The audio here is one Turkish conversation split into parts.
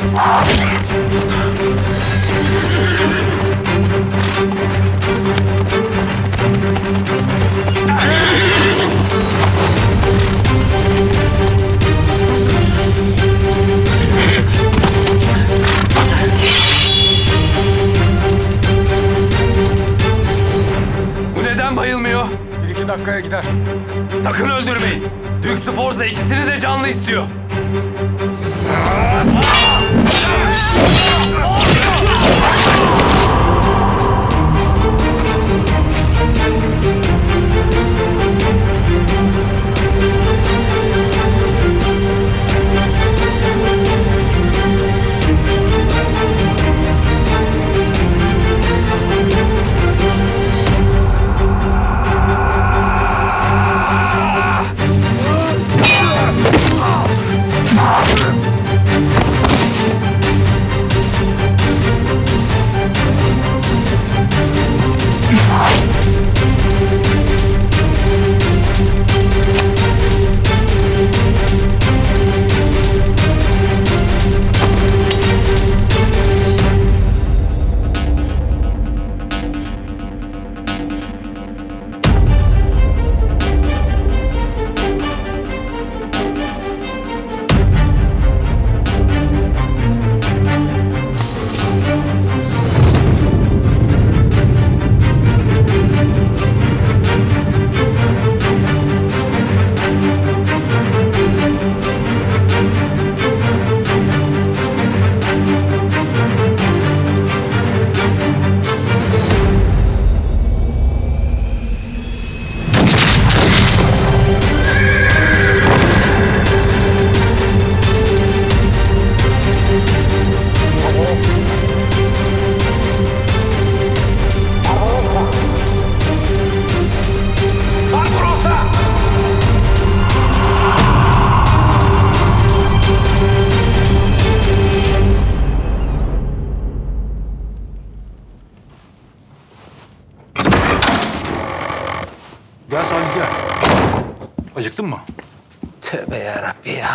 Bu neden bayılmıyor? 1-2 dakikaya gider. Sakın öldürmeyin. Dux Forza ikisini de canlı istiyor. Gel Salih gel. Acıktın mı? Tövbe yarabbi ya.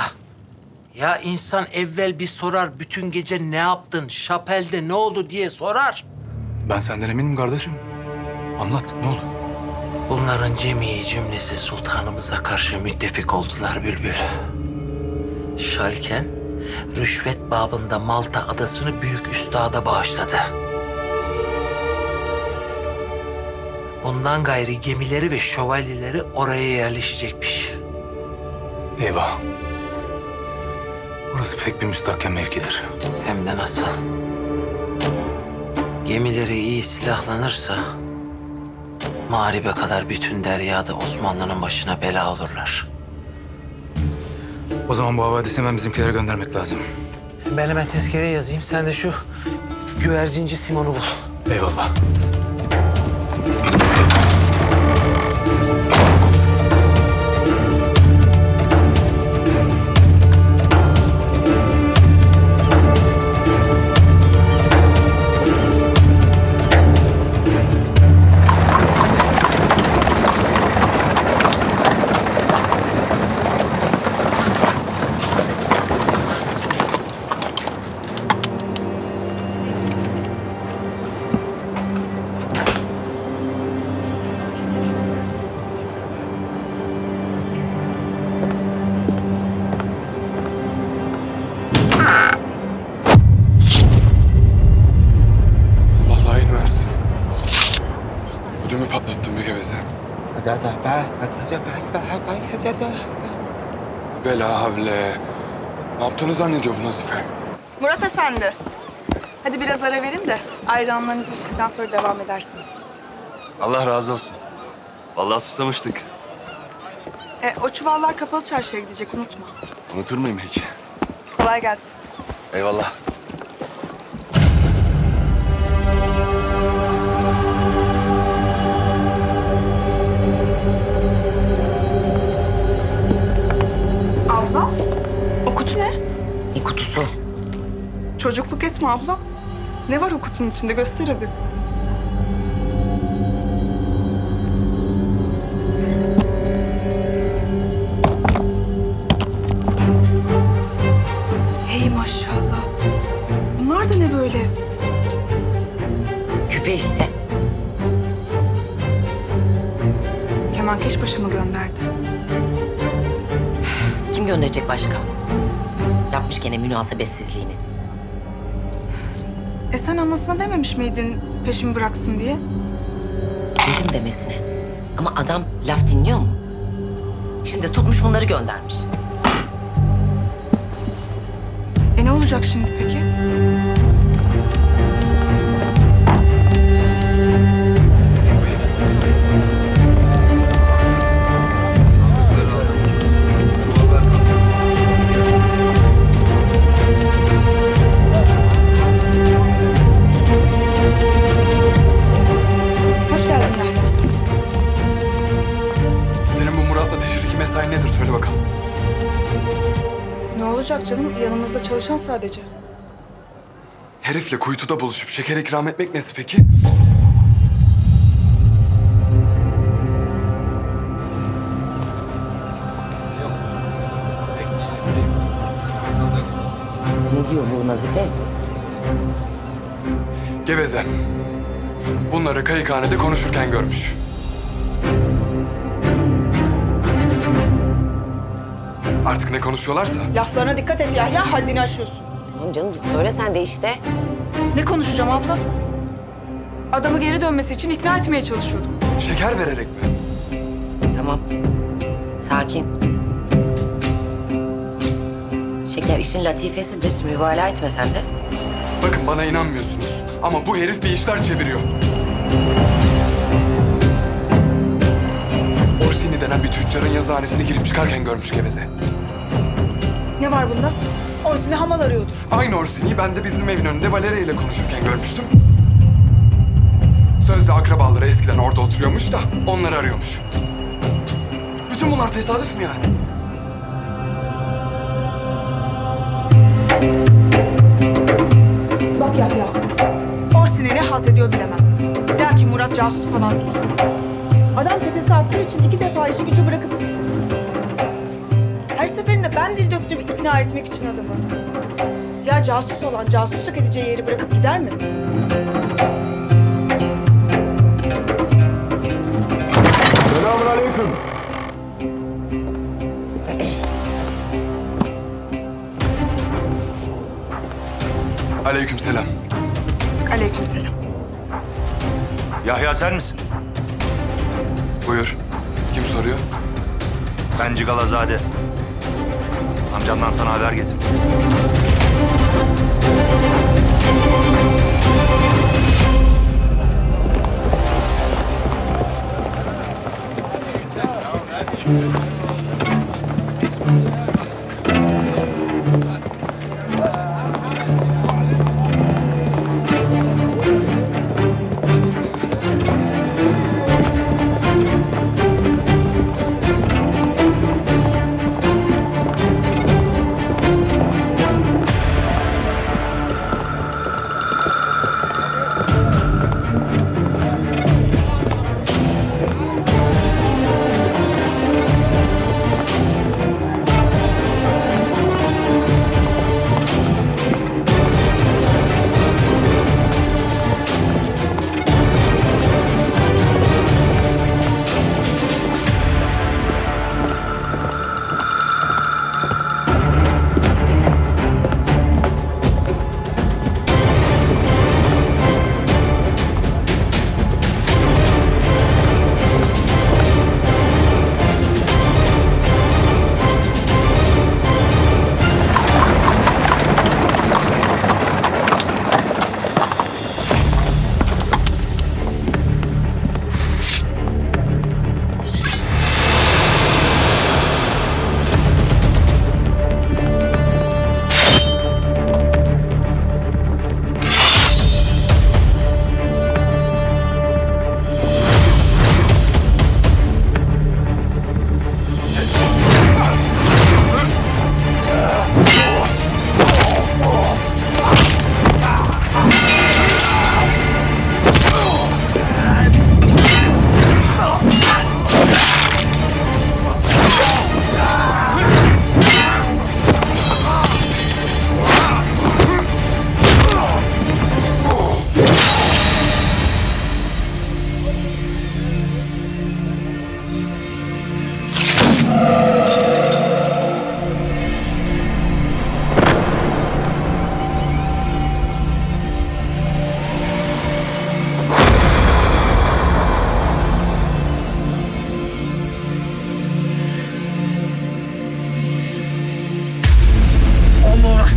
Ya insan evvel bir sorar, bütün gece ne yaptın, şapelde ne oldu diye sorar. Ben senden eminim kardeşim. Anlat ne oldu? Bunların cümlesi sultanımıza karşı müttefik oldular Bülbül. Şalken, rüşvet babında Malta adasını büyük üstada bağışladı. Ondan gayri gemileri ve şövalyeleri oraya yerleşecekmiş. Eyvah. Burası pek bir müstahkem mevkidir. Hem de nasıl? Gemileri iyi silahlanırsa mağribe kadar bütün deryada Osmanlı'nın başına bela olurlar. O zaman bu havadisi hemen bizimkilere göndermek lazım. Ben hemen tezkere yazayım. Sen de şu güvercinci Simon'u bul. Eyvallah. Ödümü patlattın bir geveze. Bela havle. Ne yaptığını zannediyor bu Nazife? Murat Efendi. Hadi biraz ara verin de ayranlarınızı içtikten sonra devam edersiniz. Allah razı olsun. Vallahi susamıştık. O çuvallar kapalı çarşıya gidecek, unutma. Unutur muyum hiç? Kolay gelsin. Eyvallah. Abla, o kutu ne? Ne kutusu? Çocukluk etme abla. Ne var o kutunun içinde? Göster hadi. Hey maşallah. verecek başka? Yapmış gene münasebetsizliğini. Sen anasına dememiş miydin peşimi bıraksın diye? Duydum demesine. Ama adam laf dinliyor mu? Şimdi tutmuş bunları göndermiş. Ne olacak şimdi peki? Hoş geldin Yahya. Senin bu Murat'la teşriki mesain nedir söyle bakalım. Ne olacak canım? Yanımızda çalışan sadece. Herifle kuytuda buluşup şeker ikram etmek nesi peki? Ne diyor bu Nazife? Geveze. Bunları kayıkhanede konuşurken görmüş. Artık ne konuşuyorlarsa. Laflarına dikkat et Yahya, haddini aşıyorsun. Tamam canım söyle sen de işte. Ne konuşacağım abla? Adamı geri dönmesi için ikna etmeye çalışıyordum. Şeker vererek mi? Tamam. Sakin. Şeker işin latifesidir. Mübalağa etme sen de. Bakın bana inanmıyorsunuz. Ama bu herif bir işler çeviriyor. Orsini denen bir tüccarın yazıhanesine girip çıkarken görmüş Geveze. Ne var bunda? Orsini hamal arıyordur. Aynı Orsini'yi ben de bizim evin önünde Valeria ile konuşurken görmüştüm. Sözde akrabaları eskiden orada oturuyormuş da onları arıyormuş. Bütün bunlar tesadüf mü yani? Bak Yahya, Orsini ne halt ediyor bilemem. Lakin Murat casus falan değil. Adam tepesi attığı için 2 defa işi gücü bırakıp gitti. Her seferinde ben dil döktüm ikna etmek için adamı. Ya casus olan casusluk edeceği yeri bırakıp gider mi? Selamünaleyküm. Aleykümselam. Aleykümselam. Yahya sen misin? Buyur. Kim soruyor? Ben Cigalazade. Amcandan sana haber getirdim.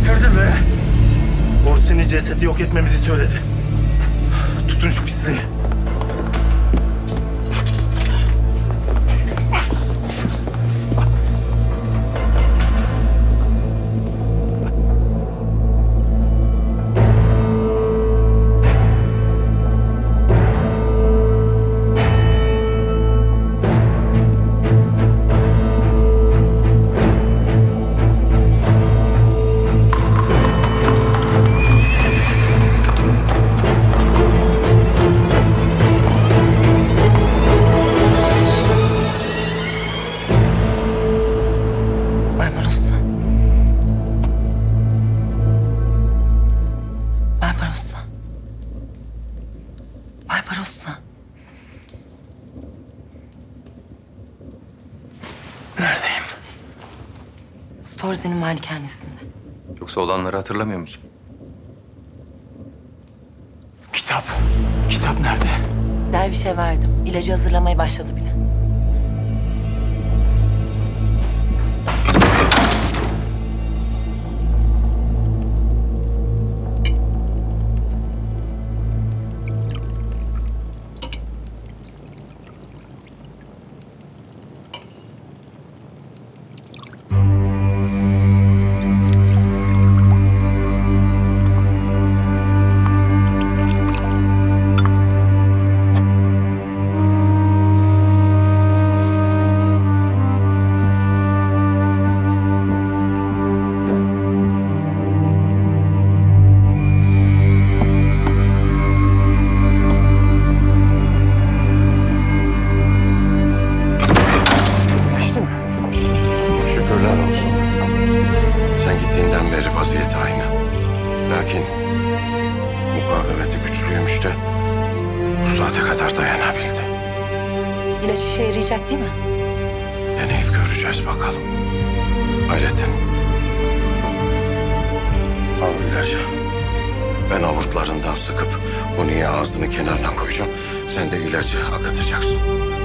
Bitirdin be. Orsini cesedi yok etmemizi söyledi. Tutun şu pisliği. Barbarossa. Neredeyim? Storzi'nin malikanesinde. Yoksa olanları hatırlamıyor musun? Kitap. Kitap nerede? Dervişe verdim. İlacı hazırlamaya başladı bile. Şükürler olsun. Sen gittiğinden beri vaziyet aynı. Lakin mukavemeti güçlüymüş de bu saate kadar dayanabildi. İlaç işe yarayacak değil mi? Deneyip göreceğiz bakalım. Hayrettin. Al ilacı. Ben avurtlarından sıkıp Huni'ye ağzını kenarına koyacağım. Sen de ilacı akıtacaksın.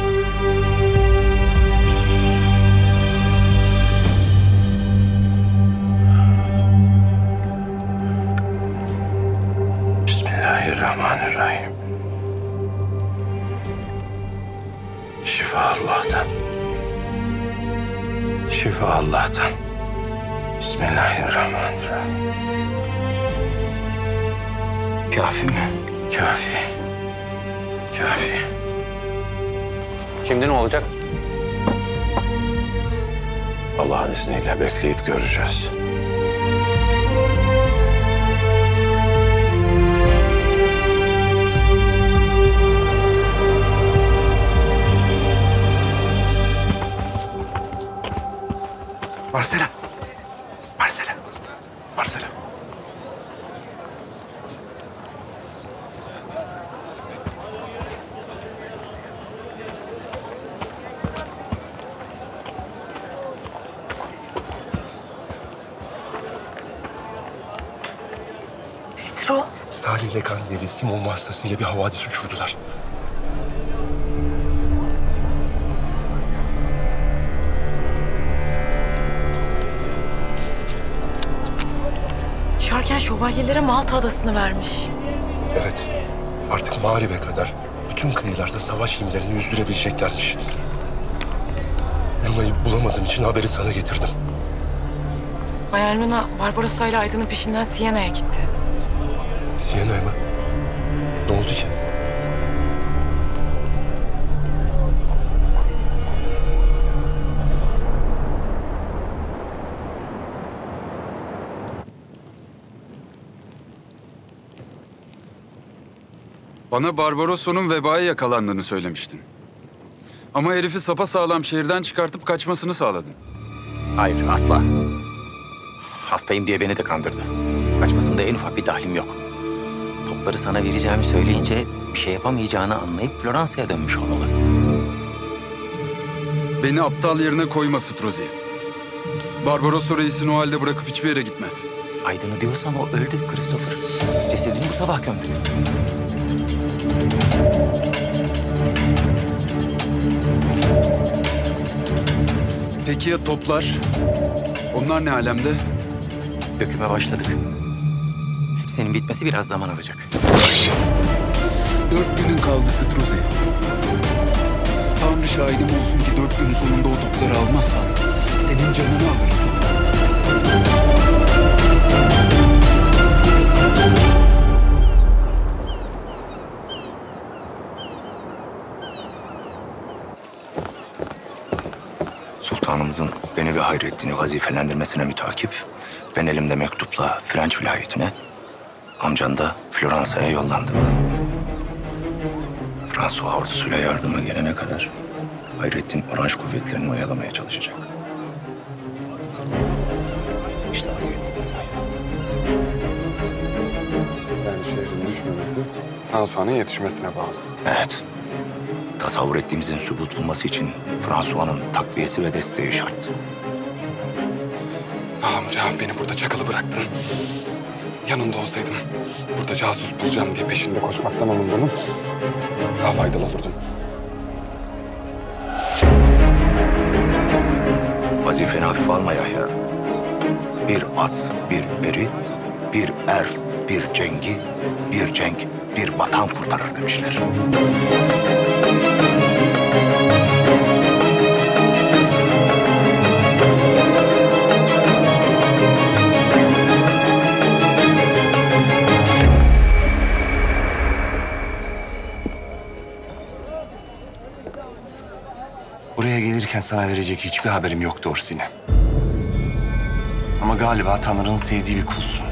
Bismillahirrahmanirrahim. Şifa Allah'tan. Şifa Allah'tan. Bismillahirrahmanirrahim. Kafi mi? Kafi. Kafi. Şimdi ne olacak? Allah'ın izniyle bekleyip göreceğiz. Marcela. Marcela. Marcela. Nedir o? Salih ile Kandil'i Simon vasıtasıyla bir havadis uçurdular. Şarken şövalyelere Malta adasını vermiş. Evet. Artık Mağrib'e kadar bütün kıyılarda savaş gemilerini yüzdürebileceklermiş. Luna'yı bulamadığım için haberi sana getirdim. Bayan Luna, Barbarossa ile Aydın'ın peşinden Siena'ya gitti. Siena'ya mı? Ne oldu ki? Bana Barbarosso'nun vebaya yakalandığını söylemiştin. Ama herifi sapasağlam şehirden çıkartıp kaçmasını sağladın. Hayır, asla. Hastayım diye beni de kandırdı. Kaçmasında en ufak bir dahlim yok. Topları sana vereceğimi söyleyince bir şey yapamayacağını anlayıp Floransa'ya dönmüş olmalı. Beni aptal yerine koyma Strozzi. Barbarosso reisini o halde bırakıp hiçbir yere gitmez. Aydın'ı diyorsam o öldü Christopher. Cesedini bu sabah gömdü. Peki ya toplar? Onlar ne alemde? Döküme başladık. Hepsinin bitmesi biraz zaman alacak. 4 günün kaldı Struzi. Tanrı şahidim olsun ki 4 günün sonunda o topları almazsan senin canını alırım. Sultanımızın beni ve Hayrettin'i vazifelendirmesine mütakip, ben elimde mektupla Frenç vilayetine, amcan da Floransa'ya yollandım. Fransua ordusuyla yardıma gelene kadar Hayrettin Oranj kuvvetlerini oyalamaya çalışacak. İşte vaziyet bu. Yani şehrin düşmemesi François'nın yetişmesine bağlı. Evet. Tasavvur ettiğimizin sübut bulması için François'nın takviyesi ve desteği şart. Amca beni burada çakalı bıraktın. Yanında olsaydım burada casus bulacağım diye peşinde koşmaktan onun bunun daha faydalı olurdum. Vazifeni hafife alma Yahya. Bir at, bir eri, bir er, bir cengi, bir cenk, bir vatan kurtarır demişler. Buraya gelirken sana verecek hiçbir haberim yoktu Orsini. Ama galiba Tanrı'nın sevdiği bir kulsun.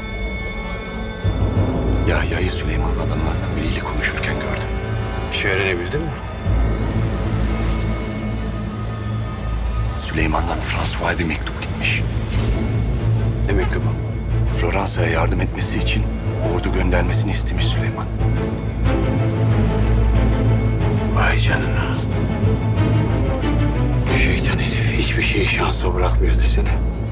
Yahya'yı Süleyman'ın adamlarından biriyle konuşurken gördüm. Bir şey öğrenebildin mi? Süleyman'dan François'a bir mektup gitmiş. Ne mektubu? Floransa'ya yardım etmesi için ordu göndermesini istemiş Süleyman. Vay canına. Şeytan herif hiçbir şeyi şansa bırakmıyor desene.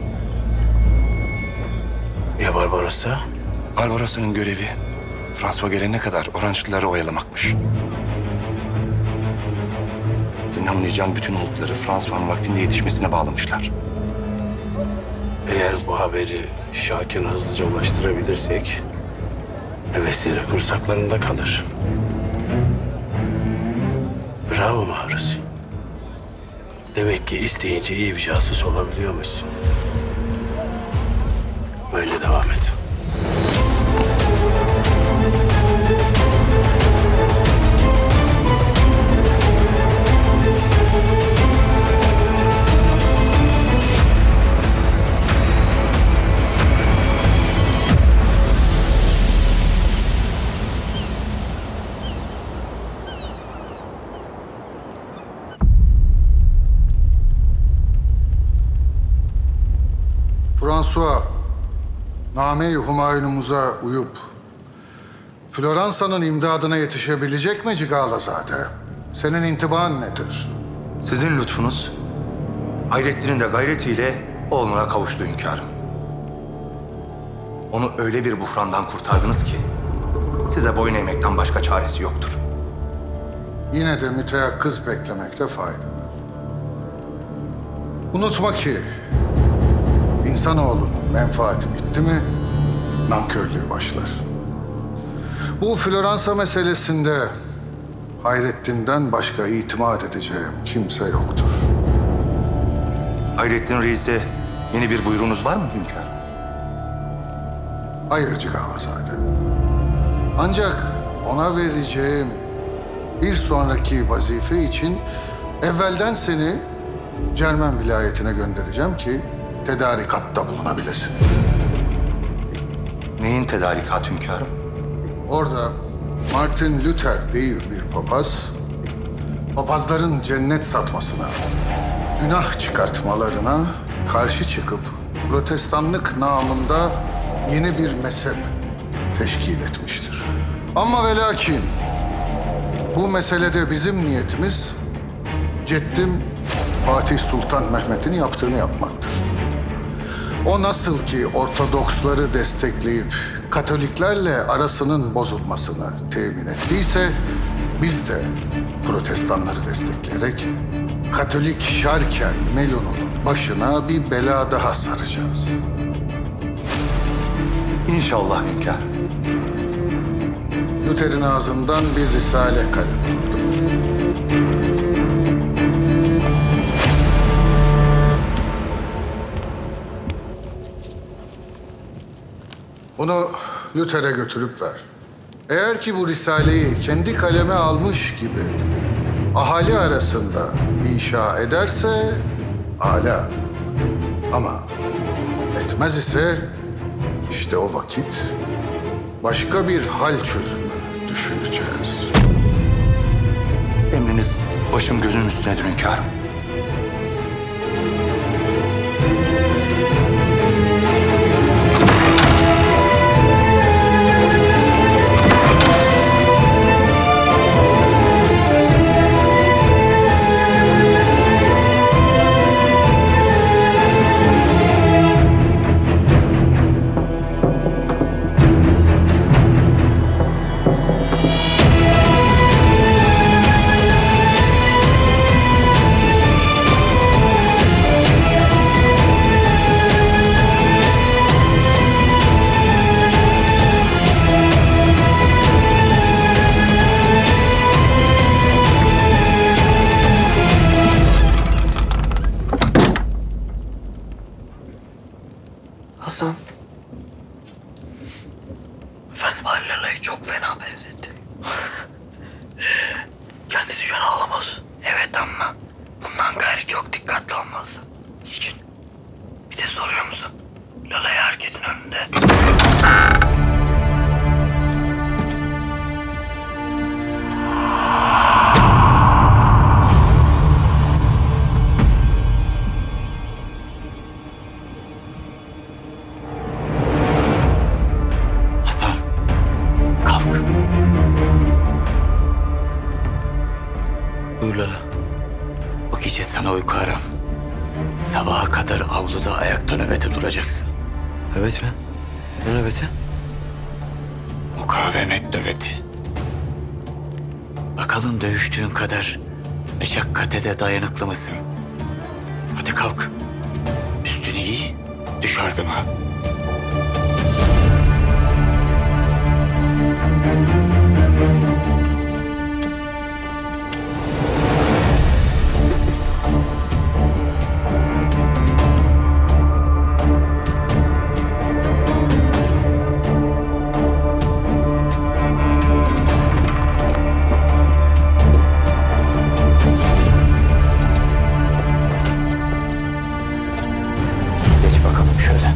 Ya Barbaros'a? Barbaros'un görevi François gelene kadar Oranjlıları oyalamakmış. Senin anlayacağın bütün umutları François'ın vaktinde yetişmesine bağlamışlar. Eğer bu haberi Şakir'e hızlıca ulaştırabilirsek hevesleri kursaklarında kalır. Bravo Mahrus. Demek ki isteyince iyi bir casus olabiliyormuşsun. Böyle devam et. François, Name-i Humayun'umuza uyup Floransa'nın imdadına yetişebilecek mi Cigalazade? Senin intiban nedir? Sizin lütfunuz, Hayrettin'in de gayretiyle oğluna kavuştu hünkârım. Onu öyle bir buhrandan kurtardınız ki size boyun eğmekten başka çaresi yoktur. Yine de müteyakkız beklemekte fayda var. Unutma ki insanoğlunun menfaati bitti mi nankörlüğü başlar. Bu Floransa meselesinde Hayrettin'den başka itimat edeceğim kimse yoktur. Hayrettin Reis'e yeni bir buyruğunuz var mı hünkârım? Hayır Cigalazade. Ancak ona vereceğim bir sonraki vazife için evvelden seni Cermen vilayetine göndereceğim ki tedarikatta bulunabilesin. Neyin tedarikat hünkârım? Orada Martin Luther diye bir papaz, papazların cennet satmasına, günah çıkartmalarına karşı çıkıp protestanlık namında yeni bir mezhep teşkil etmiştir. Ama ve lakin bu meselede bizim niyetimiz ceddim Fatih Sultan Mehmet'in yaptığını yapmaktır. O nasıl ki Ortodoksları destekleyip Katoliklerle arasının bozulmasını temin ettiyse, biz de Protestanları destekleyerek Katolik şarken Melun'un başına bir bela daha saracağız. İnşallah hünkâr. Luther'in ağzından bir risale kalem aldım. Bunu Luther'e götürüp ver. Eğer ki bu risaleyi kendi kaleme almış gibi ahali arasında inşa ederse âlâ. Ama etmez ise işte o vakit başka bir hal çözümü düşüneceğiz. Emriniz başım gözüm üstünedir hünkârım. Hasan. Efendim Halila'yı çok fena benzettin. Kendisi şu an ağlamaz. Evet ama bundan gayrı çok dikkatli olmalısın. Niçin? Bir de soruyor musun? Lala'yı herkesin önünde. Buyur Lala. Bu gece sana uyku haram. Sabaha kadar avluda ayakta nöbete duracaksın. Nöbet mi? Ne nöbeti? Mukavemet nöbeti. Bakalım dövüştüğün kadar meşakkate de dayanıklı mısın? Hadi kalk. Üstünü giy, düş ardıma. Geç bakalım şöyle.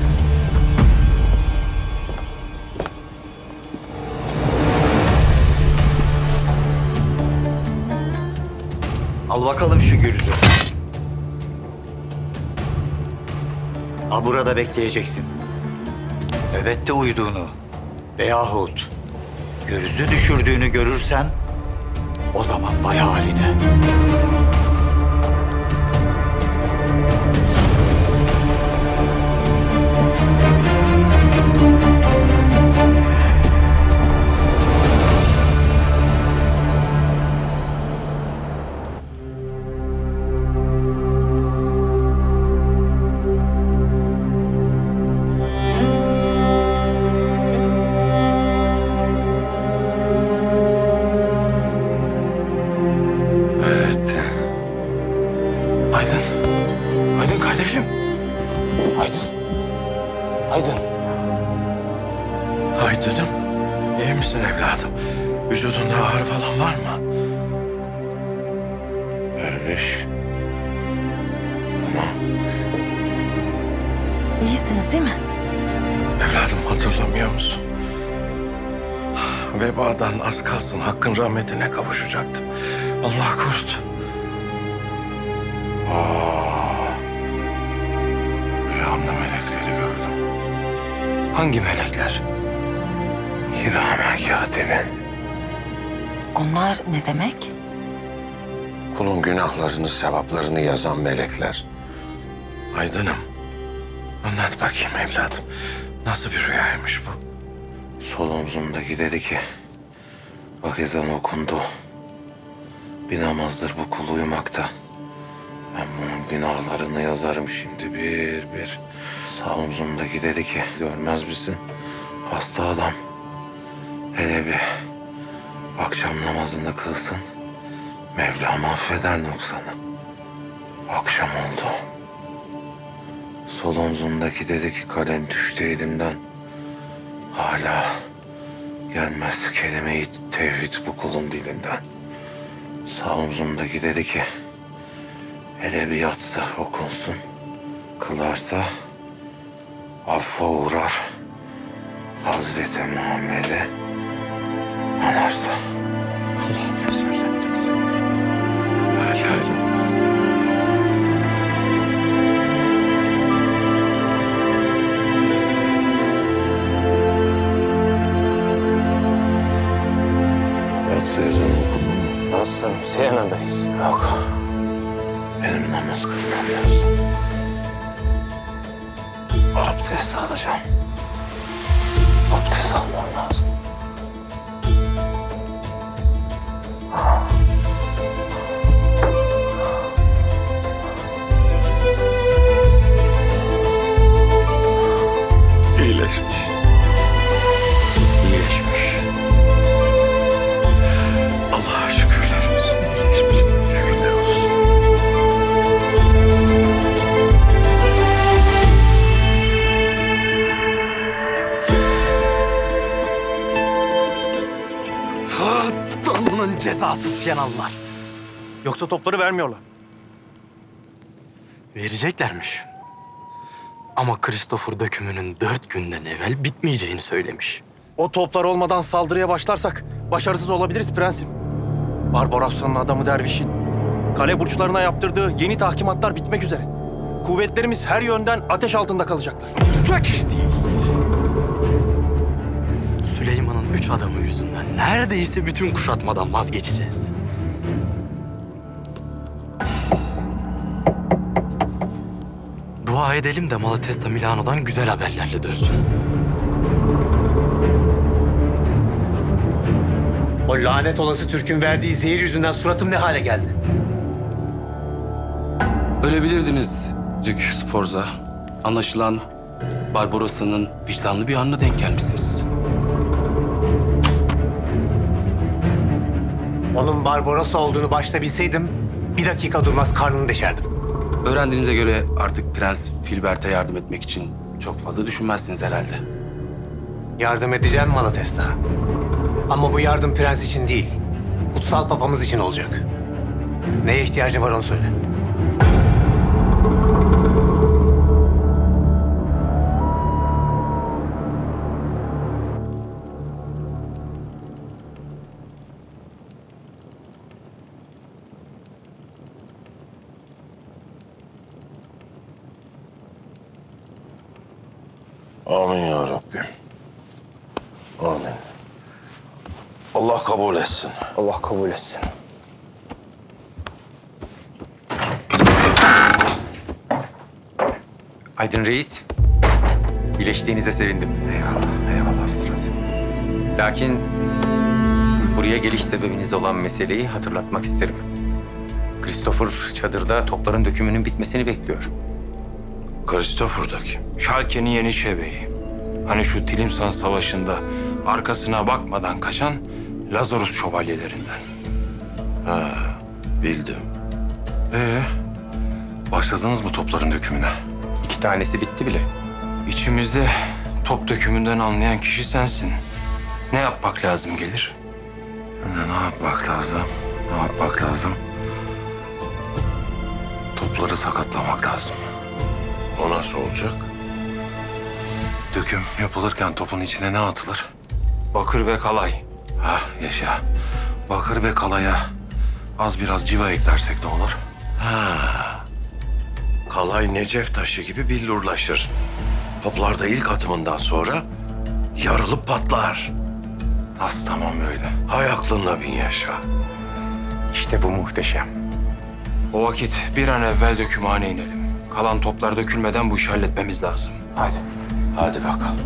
Al bakalım şu gürzü. Al burada bekleyeceksin. Nöbette uyuduğunu veyahut gürzü düşürdüğünü görürsen o zaman vay haline. Evet. Aydın. Aydın kardeşim. Aydın. Aydın. Aydın'ım, iyi misin evladım? Vücudunda ağrı falan var mı? Kardeş. Tamam. İyisiniz değil mi? Evladım hatırlamıyor musun? Vebadan az kalsın Hakk'ın rahmetine kavuşacaktın. Allah korudu. Rüyamda melekleri gördüm. Hangi melekler? Kiramen katibin. Onlar ne demek? Kulun günahlarını, sevaplarını yazan melekler. Aydın'ım, anlat bakayım evladım. Nasıl bir rüyaymış bu? Sol omzumdaki dedi ki, bak ezan okundu. Bir namazdır bu kul uyumakta. Ben bunun günahlarını yazarım şimdi bir bir. Sağ omzumdaki dedi ki, görmez misin? Hasta adam hele bir akşam namazını kılsın. Mevlam affeder noksanı. Akşam oldu. Sol omzumdaki dedi ki kalem düştü elimden. Hala gelmez kelime-i tevhid bu kulun dilinden. Sağ omzumdaki dedi ki hele bir yatsa okunsun. Kılarsa affa uğrar. Hazreti Muhammed'i anarsa. Allah'ım söylemez. Helal. Nasılsın? Siyana'dayız. Yok. Benim namaz kılmam lazım. Abdest alacağım. Abdest almam lazım. İyileşmiş. İyileşmiş. Allah'a şükürler olsun. İyileşmiş. Şükürler olsun. Tanrı'nın cezası Siyanalılar. Yoksa topları vermiyorlar. Vereceklermiş. Ama Christopher dökümünün 4 günden evvel bitmeyeceğini söylemiş. O toplar olmadan saldırıya başlarsak başarısız olabiliriz prensim. Barbarossa'nın adamı Derviş'in kale burçlarına yaptırdığı yeni tahkimatlar bitmek üzere. Kuvvetlerimiz her yönden ateş altında kalacaklar. Olacak iş değil. Süleyman'ın 3 adamı yüzünden neredeyse bütün kuşatmadan vazgeçeceğiz. Dua edelim de Malatesta Milano'dan güzel haberlerle dönsün. O lanet olası Türk'ün verdiği zehir yüzünden suratım ne hale geldi? Ölebilirdiniz Dük Sforza. Anlaşılan Barbarossa'nın vicdanlı bir anına denk gelmişsiniz. Onun Barbarossa olduğunu başta bilseydim bir dakika durmaz karnını deşerdim. Öğrendiğinize göre artık Prens Filbert'e yardım etmek için çok fazla düşünmezsiniz herhalde. Yardım edeceğim Malatesta. Ama bu yardım prens için değil, kutsal papamız için olacak. Neye ihtiyacı var onu söyle. Amin ya Rabbim. Amin. Allah kabul etsin. Allah kabul etsin. Aydın Reis, iyileştiğinize sevindim. Eyvallah, eyvallah Strazi. Lakin buraya geliş sebebiniz olan meseleyi hatırlatmak isterim. Christopher çadırda topların dökümünün bitmesini bekliyor. Christopher'daki. Schalke'nin Yeniçebeyi. Hani şu Tilimsan Savaşı'nda arkasına bakmadan kaçan Lazarus şövalyelerinden. Ha, bildim. Başladınız mı topların dökümüne? 2 tanesi bitti bile. İçimizde top dökümünden anlayan kişi sensin. Ne yapmak lazım gelir? Ne yapmak lazım? Ne yapmak lazım? Topları sakatlamak lazım. O nasıl olacak? Döküm yapılırken topun içine ne atılır? Bakır ve kalay. Hah yaşa. Bakır ve kalaya az biraz civa eklersek ne olur? Ha. Kalay Necef taşı gibi billurlaşır. Toplar da ilk atımından sonra yarılıp patlar. Tas tamam öyle. Hay aklınla bin yaşa. İşte bu muhteşem. O vakit bir an evvel dökümhane inelim. Kalan toplar dökülmeden bu işi halletmemiz lazım. Hadi. Hadi bakalım.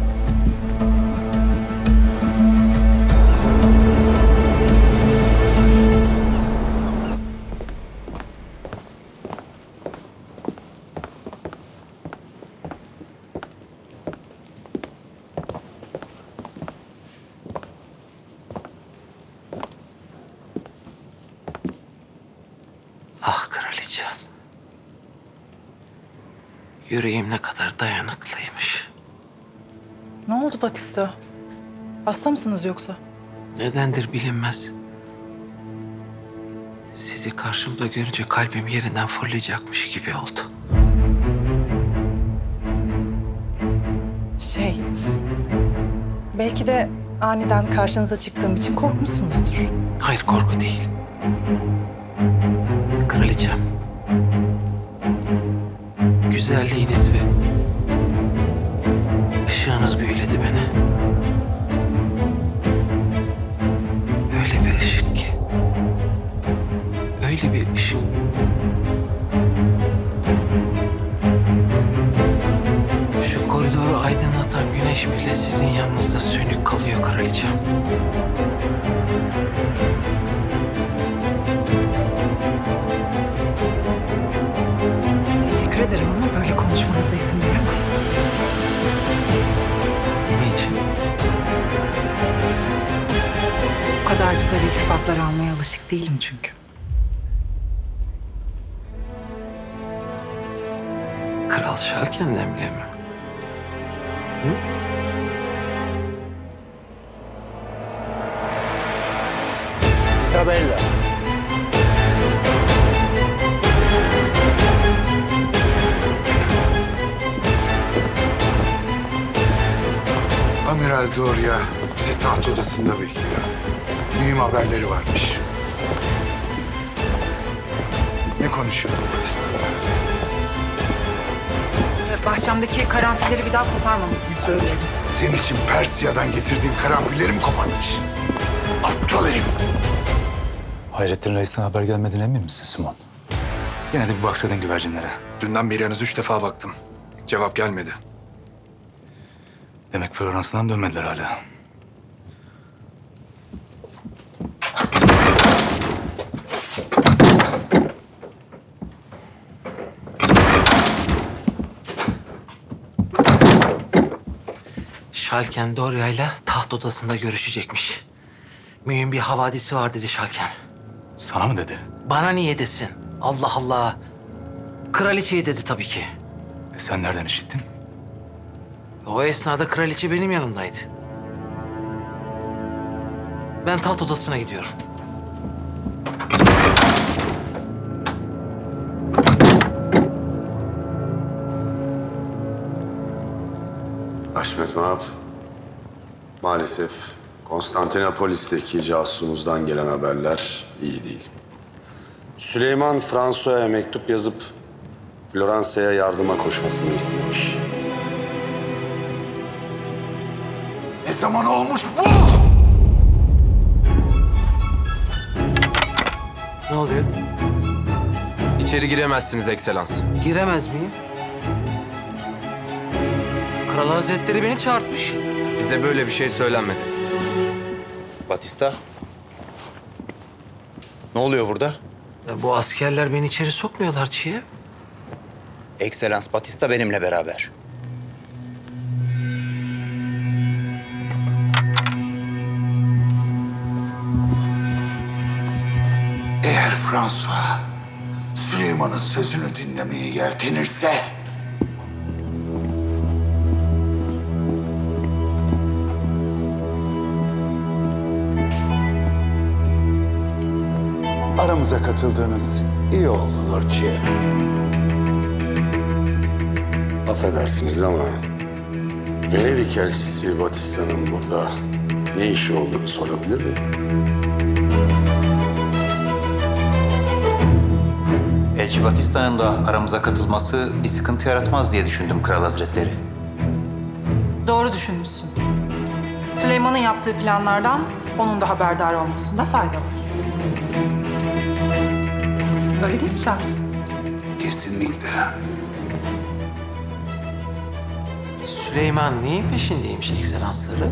Yüreğim ne kadar dayanıklıymış. Ne oldu Batista? Hasta mısınız yoksa? Nedendir bilinmez. Sizi karşımda görünce kalbim yerinden fırlayacakmış gibi oldu. Belki de aniden karşınıza çıktığım için korkmuşsunuzdur. Hayır, korku değil. Kraliçem. Güzelliğiniz ve ışığınız büyüledi beni. Öyle bir ışık ki. Öyle bir ışık. Şu koridoru aydınlatan güneş bile sizin yanınızda sönük kalıyor kraliçem. Teşekkür ederim ama böyle konuşmanıza izin veremem. Niçin? Bu kadar güzel iltifatlar almaya alışık değilim çünkü. Kral Şalken'den bile mi? Isabella. Amiral Doria bizi taht odasında bekliyor. Mühim haberleri varmış. Ne konuşuyordun Batista'yla? Bahçemdeki karanfilleri bir daha koparmamasını söyledim. Senin için Persiya'dan getirdiğim karanfilleri mi koparmış? Aptal herif. Hayrettin Reis'ten haber gelmediğine emin misin Simon? Gene de bir baksaydın güvercinlere. Dünden beri en az 3 defa baktım. Cevap gelmedi. Demek Floransa'dan dönmediler hala. Şalken Doria'yla taht odasında görüşecekmiş. Mühim bir havadisi var dedi Şalken. Sana mı dedi? Bana niye desin? Allah Allah. Kraliçeye dedi tabii ki. Sen nereden işittin? O esnada kraliçe benim yanımdaydı. Ben taht odasına gidiyorum. Haşmet Mahap, maalesef Konstantinopolis'teki casusumuzdan gelen haberler iyi değil. Süleyman François'a mektup yazıp Floransa'ya yardıma koşmasını istemiş. Ne zaman olmuş bu? Ne oluyor? İçeri giremezsiniz Ekselans. Giremez miyim? Kral Hazretleri beni çağırtmış. Bize böyle bir şey söylenmedi. Batista. Ne oluyor burada? Ya bu askerler beni içeri sokmuyorlar Çiğ'e. Ekselans Batista benimle beraber. Eğer François Süleyman'ın sözünü dinlemeye yeltenirse... aramıza katıldığınız iyi oldu Lord Chief. Affedersiniz ama Venedik elçisi Batista'nın burada ne işi olduğunu sorabilir miyim? Elçi Batista'nın da aramıza katılması bir sıkıntı yaratmaz diye düşündüm Kral Hazretleri. Doğru düşünmüşsün. Süleyman'ın yaptığı planlardan onun da haberdar olmasında fayda var. Öyle değil mi Şahs? Kesinlikle. Süleyman neyin peşindeymiş ekselansları?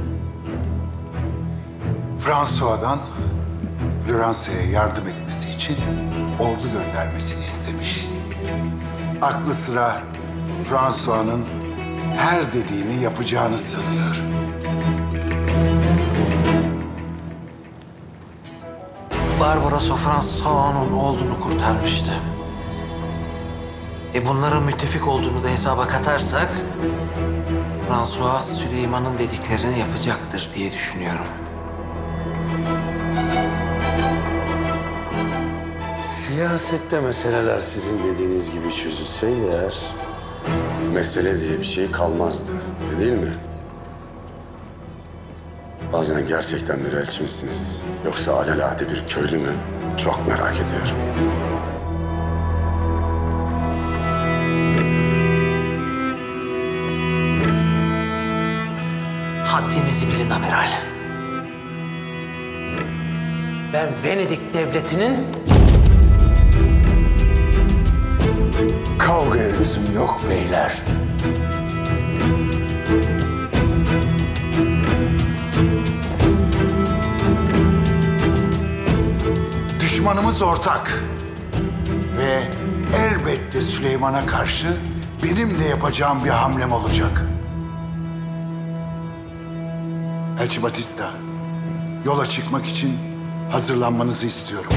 François'dan Floransa'ya yardım etmesi için ordu göndermesini istemiş. Aklı sıra François'nın her dediğini yapacağını sanıyor. Barbaros François'un oğlunu kurtarmıştı. Bunların müttefik olduğunu da hesaba katarsak... François Süleyman'ın dediklerini yapacaktır diye düşünüyorum. Siyasette meseleler sizin dediğiniz gibi çözülseydi eğer... mesele diye bir şey kalmazdı, değil mi? Bazen gerçekten bir elçi misiniz? Yoksa alelade bir köylü mü? Çok merak ediyorum. Haddinizi bilin amiral. Ben Venedik devletinin... Kavga lüzum yok beyler. Düşmanımız ortak. Ve elbette Süleyman'a karşı benim de yapacağım bir hamlem olacak. Elçi Batista, yola çıkmak için hazırlanmanızı istiyorum.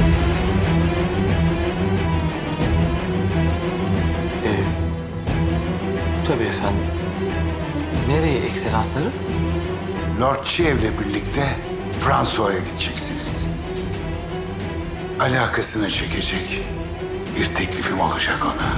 Tabii efendim. Nereye ekselansları? Lord Chiev'le birlikte Fransa'ya gideceksiniz. Alakasını çekecek bir teklifim olacak ona.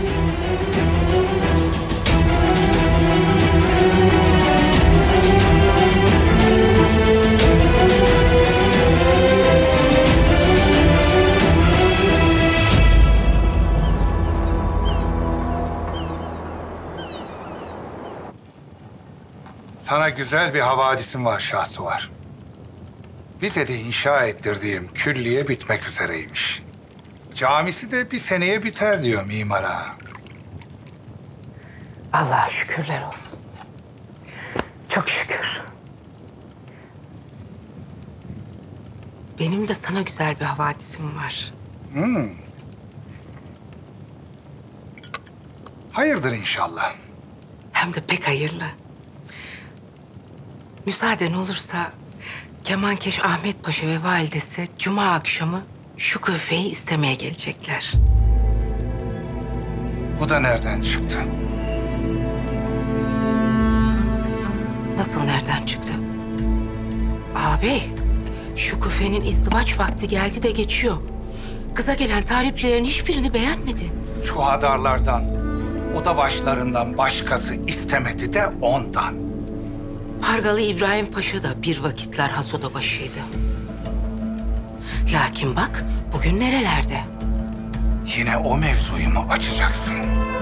Sana güzel bir havadisim var Şahsuvar. Bize de inşa ettirdiğim külliye bitmek üzereymiş. Camisi de bir seneye biter diyor mimar ağa. Allah'a şükürler olsun. Çok şükür. Benim de sana güzel bir havadisim var. Hayırdır inşallah. Hem de pek hayırlı. Müsaaden olursa Kemankeş Ahmet Paşa ve validesi Cuma akşamı Şükufe'yi istemeye gelecekler. Bu da nereden çıktı? Nasıl nereden çıktı? Ağabey, Şükufe'nin izdivaç vakti geldi de geçiyor. Kıza gelen taliplilerin hiçbirini beğenmedi. Şu hadarlardan, oda başlarından başkası istemedi de ondan. Pargalı İbrahim Paşa da bir vakitler hasoda başıydı. Lakin bak bugün nerelerde? Yine o mevzuyu mu açacaksın?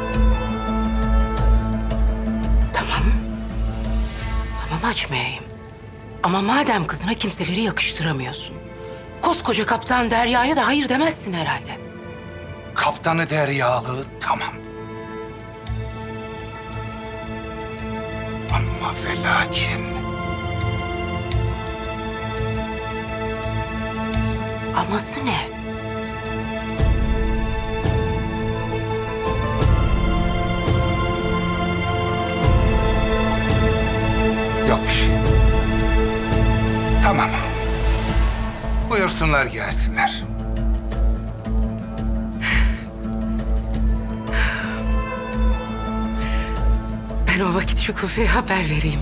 Tamam. Tamam açmayayım. Ama madem kızına kimseleri yakıştıramıyorsun... koskoca kaptan Derya'ya da hayır demezsin herhalde. Kaptanı Deryalı tamam. Ama ve lakin... Aması ne? Yok bir şey. Tamam. Buyursunlar gelsinler. Ben o vakit Şükufe'ye haber vereyim.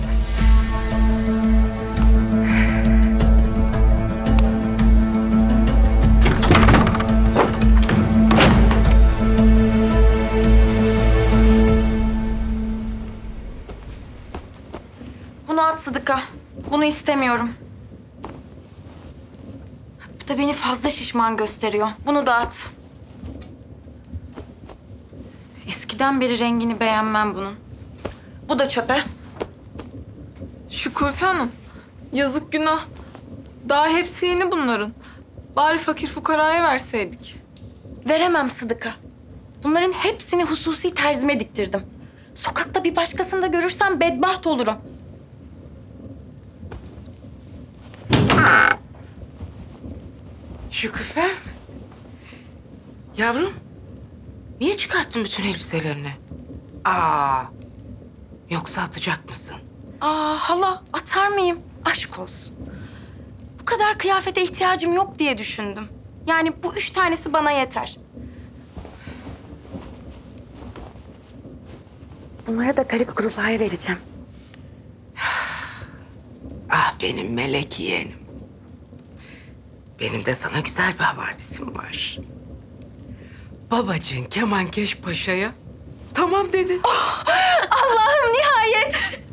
Bunu at Sıdık'a. Bunu istemiyorum. Bu da beni fazla şişman gösteriyor. Bunu da at. Eskiden beri rengini beğenmem bunun. Bu da çöpe. Şükufe Hanım, yazık günah. Daha hepsi yeni bunların. Bari fakir fukaraya verseydik. Veremem Sıdık'a. Bunların hepsini hususi terzime diktirdim. Sokakta bir başkasını da görürsem bedbaht olurum. Şüküfe. Yavrum, niye çıkarttın bütün elbiselerini? Yoksa atacak mısın? Hala atar mıyım? Aşk olsun. Bu kadar kıyafete ihtiyacım yok diye düşündüm. Yani bu 3 tanesi bana yeter. Bunlara da garip kurbağaya vereceğim. Ah benim melek yeğenim. Benim de sana güzel bir havadisim var. Babacığın Kemankeş Paşa'ya tamam dedi. Oh, Allah'ım nihayet.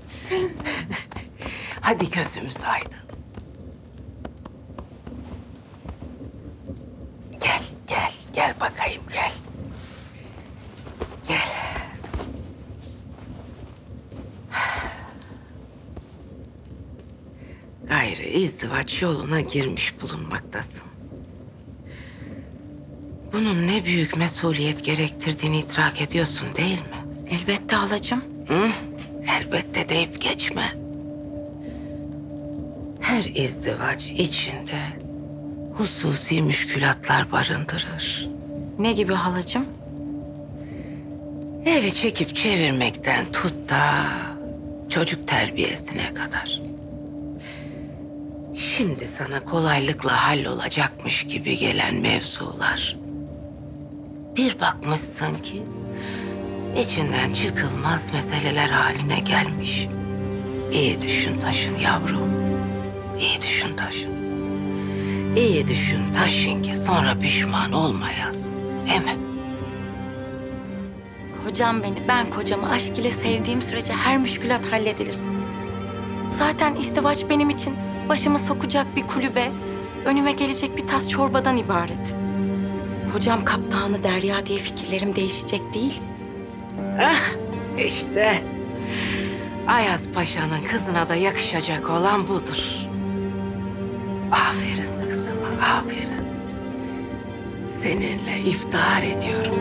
Hadi gözümüz aydın. Gel bakayım gel. Gel. Gayrı izdivaç yoluna girmiş bulunmaktasın. Bunun ne büyük mesuliyet gerektirdiğini idrak ediyorsun değil mi? Elbette halacığım. Hı? Elbette deyip geçme. Her izdivaç içinde hususi müşkülatlar barındırır. Ne gibi halacığım? Evi çekip çevirmekten tut da çocuk terbiyesine kadar. Şimdi sana kolaylıkla hallolacakmış gibi gelen mevzular. Bir bakmışsın ki içinden çıkılmaz meseleler haline gelmiş. İyi düşün taşın yavrum. İyi düşün taşın. İyi düşün taşın ki sonra pişman olmayasın. Değil mi? Kocam beni, ben kocamı aşk ile sevdiğim sürece her müşkülat halledilir. Zaten izdivaç benim için başımı sokacak bir kulübe, önüme gelecek bir tas çorbadan ibaret. Kocam kaptanı derya diye fikirlerim değişecek değil. Ah işte Ayaz Paşa'nın kızına da yakışacak olan budur. Aferin kızıma, aferin. Seninle iftihar ediyorum.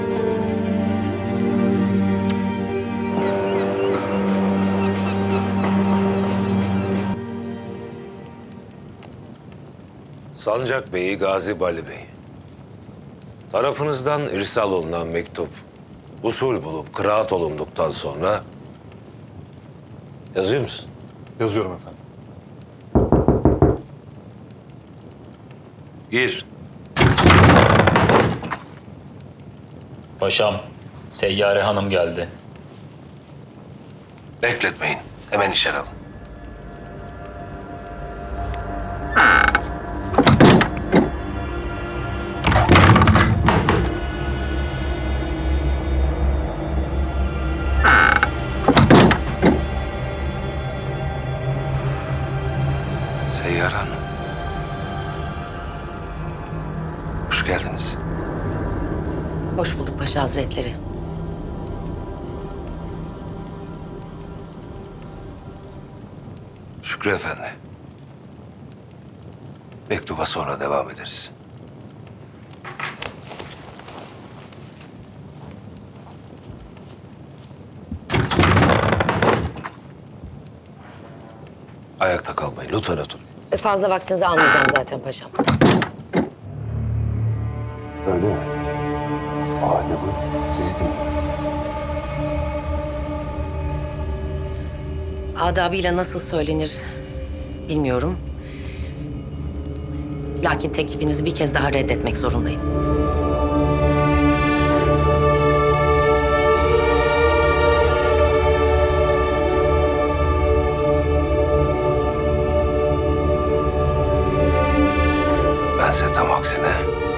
Sancak Bey'i Gazi Bali Bey. Tarafınızdan irsal olunan mektup usul bulup kıraat olunduktan sonra yazıyor musun? Yazıyorum efendim. Gir. Paşam, Seyyare Hanım geldi. Bekletmeyin. Hemen içeri alın. Seyyare Hanım. Hoş geldiniz. Hoş bulduk Paşa Hazretleri. Şükrü Efendi. Mektuba sonra devam ederiz. Ayakta kalmayın. Lütfen oturun. Fazla vaktinizi almayacağım zaten paşam. Öyle mi? O halde buyurun. Sizi dinliyorum. Adabıyla nasıl söylenir bilmiyorum. Lakin teklifinizi bir kez daha reddetmek zorundayım. Bense tam aksine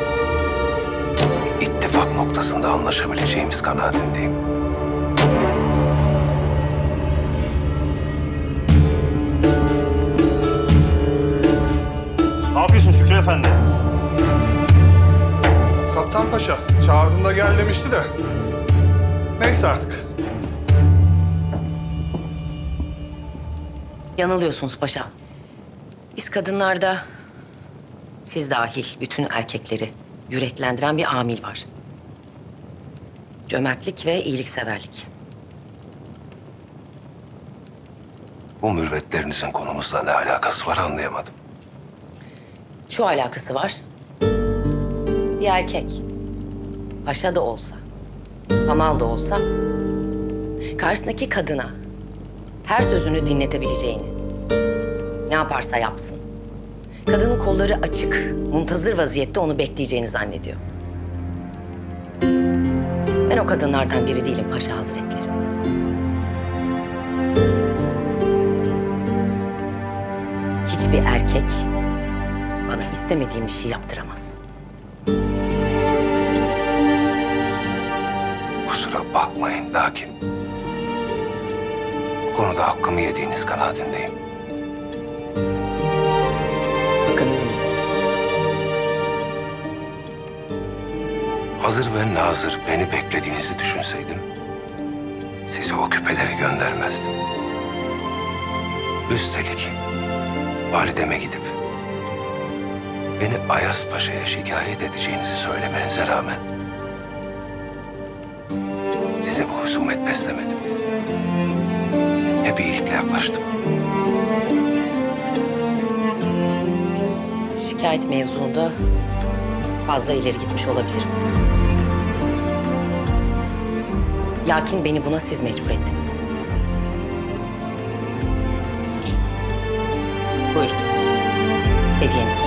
ittifak noktasında anlaşabileceğimiz kanaatindeyim. Ne yapıyorsun Şükrü Efendi? Kaptan Paşa çağırdığımda gel demişti de. Neyse artık. Yanılıyorsunuz paşa. Biz kadınlarda, siz dahil bütün erkekleri yüreklendiren bir amil var. Cömertlik ve iyilikseverlik. Bu mürvetlerinizin konumuzla ne alakası var anlayamadım. Şu alakası var. Bir erkek, paşa da olsa, hamal da olsa, karşısındaki kadına her sözünü dinletebileceğini, ne yaparsa yapsın, kadının kolları açık, muntazır vaziyette onu bekleyeceğini zannediyor. Ben o kadınlardan biri değilim Paşa Hazretleri. hiçbir erkek bana istemediğim bir şey yaptıramaz. Kusura bakmayın lakin bu konuda hakkımı yediğiniz kanaatindeyim. Hakkınız mı? Hazır ve nazır beni beklediğinizi düşünseydim sizi o küpeleri göndermezdim. Üstelik valideme gidip beni Ayas Paşa'ya şikayet edeceğinizi söylemenize rağmen size bu husumet beslemedim. Hep iyilikle yaklaştım. Şikayet mevzuunda fazla ileri gitmiş olabilirim. Lakin beni buna siz mecbur ettiniz. Buyurun. Hediyeniz.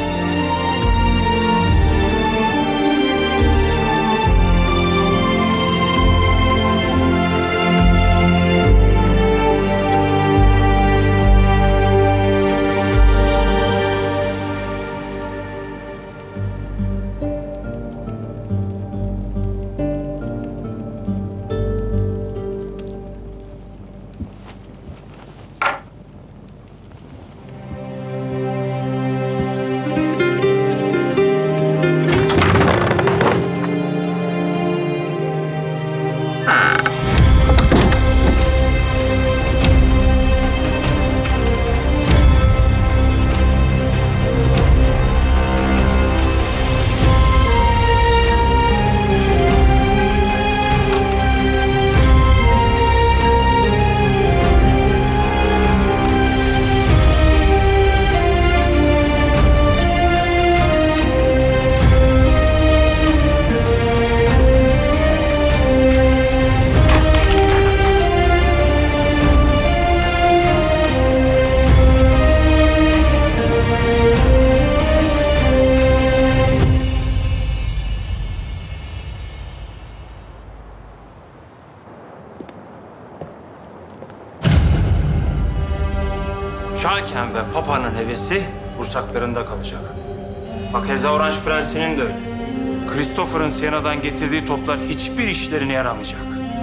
Şaken ve Papa'nın hevesi kursaklarında kalacak. Hakeza Orange Prensi'nin de öyle. Christopher'ın Siena'dan getirdiği toplar hiçbir işlerine yaramayacak.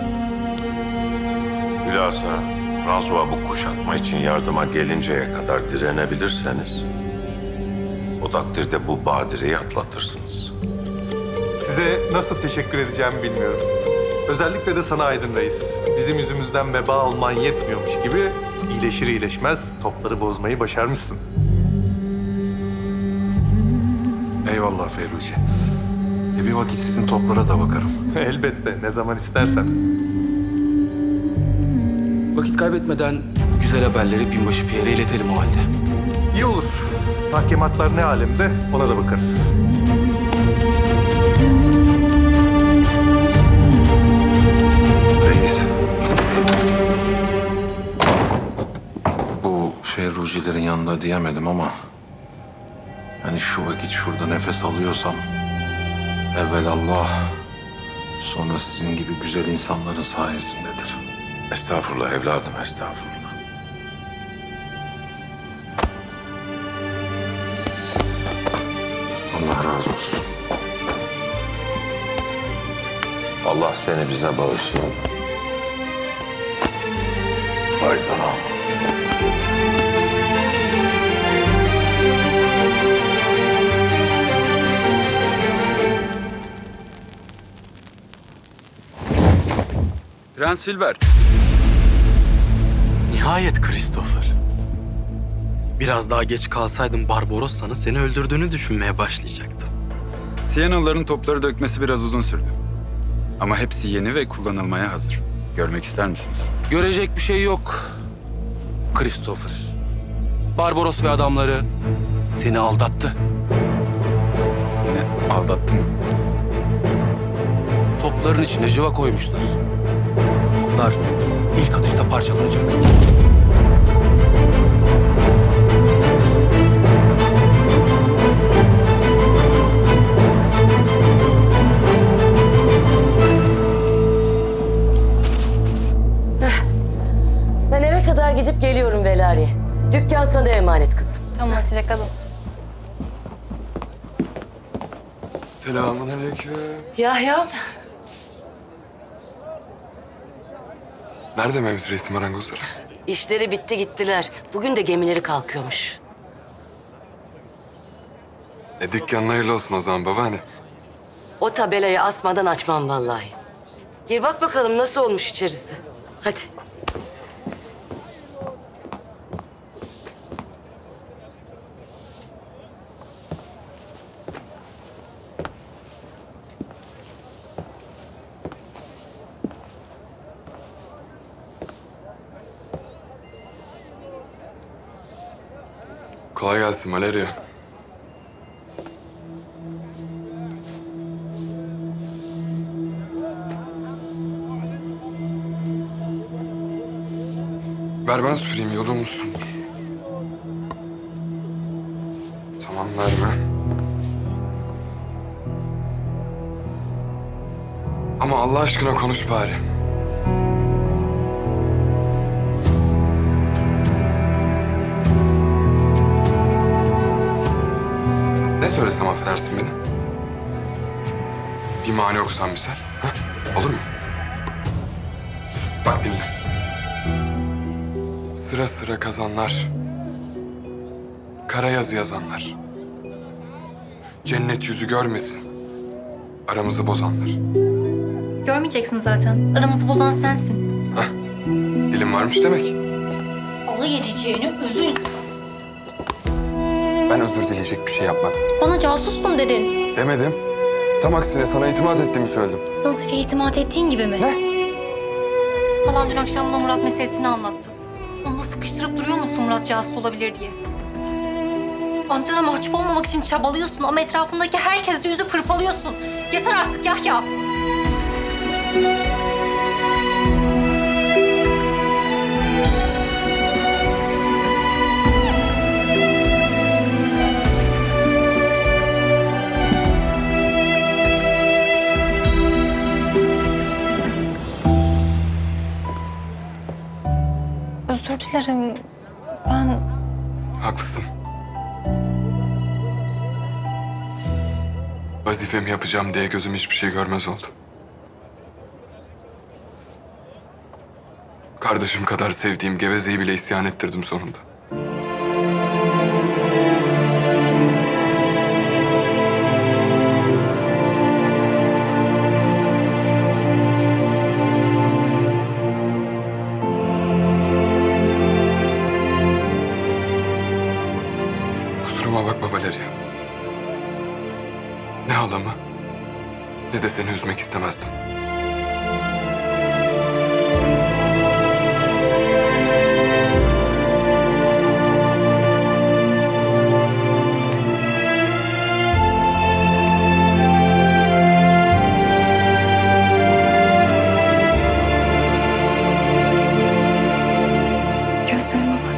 Bilhassa François bu kuşatma için yardıma gelinceye kadar direnebilirseniz o takdirde bu badireyi atlatırsınız. Size nasıl teşekkür edeceğimi bilmiyorum. Özellikle de sana Aydın Reis. Bizim yüzümüzden veba olman yetmiyormuş gibi iyileşir iyileşmez topları bozmayı başarmışsın. Eyvallah Ferruci. Bir vakit sizin toplara da bakarım. Elbette, ne zaman istersen. Vakit kaybetmeden güzel haberleri binbaşı Pierre'e iletelim o halde. İyi olur. Tahkimatlar ne alemde ona da bakarız. Reis. Bu Ferrucilerin yanında diyemedim ama hani şu vakit şurada nefes alıyorsam evvel Allah, sonra sizin gibi güzel insanların sayesindedir. Estağfurullah evladım, estağfurullah. Allah razı olsun. Allah seni bize bağışlasın. Aydın ağam. Prens Filbert. Nihayet Christopher. Biraz daha geç kalsaydın Barbarossa'nın seni öldürdüğünü düşünmeye başlayacaktım. Sienalıların topları dökmesi biraz uzun sürdü. Ama hepsi yeni ve kullanılmaya hazır. Görmek ister misiniz? Görecek bir şey yok Christopher. Barbaros ve adamları seni aldattı. Ne aldattı mı? Topların içine jıva koymuşlar. Toplar ilk atışta parçalanacak. Ben eve kadar gidip geliyorum Velari. Dükkan sana emanet kızım. Tamam Hatice kadın. Selamünaleyküm. Yahya. Nerede Mehmet Reis'in marangozları? İşleri bitti gittiler. Bugün de gemileri kalkıyormuş. Dükkanın hayırlı olsun o zaman babaanne. O tabelayı asmadan açmam vallahi. Gir bak bakalım nasıl olmuş içerisi. Hadi. Kolay gelsin Valeria. Ver ben süreyim, yorulmuşsundur. Tamam, verme. Ama Allah aşkına konuş bari. Ne söylesem affedersin beni? Bir mani okusan misal, ha? Olur mu? Bak dinle. Sıra sıra kazanlar, kara yazı yazanlar, cennet yüzü görmesin, aramızı bozanlar. Görmeyeceksin zaten. Aramızı bozan sensin. Dilim varmış demek. Alay edeceğini üzül. Ben özür dileyecek bir şey yapmadım. Bana casussun dedin. Demedim. Tam aksine sana itimat ettiğimi söyledim. Nazifi'ye itimat ettiğin gibi mi? Ne? Falan dün akşam bana Murat meselesini anlattı. Onu da sıkıştırıp duruyor musun Murat casus olabilir diye? Amcana mahcup olmamak için çabalıyorsun ama etrafındaki herkesle yüzü pırpalıyorsun. Yeter artık Yahya. Özür dilerim. Ben... Haklısın. Vazifemi yapacağım diye gözüm hiçbir şey görmez oldu. Kardeşim kadar sevdiğim Geveze'yi bile isyan ettirdim sonunda. Kusuruma bakma Valeria. Ne halamı ne de seni üzmek istemezdim. Gözlerime bak.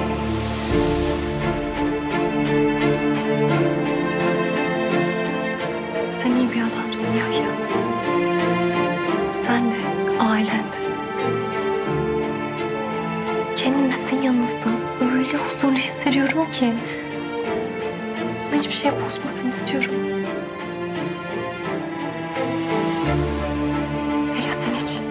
Sen iyi bir adamsın Yahya. Sen de, ailen de. Kendimi sizin yanınızda öyle huzurlu hissediyorum ki. Bana hiçbir şey bozmasını istiyorum. Hele sen için.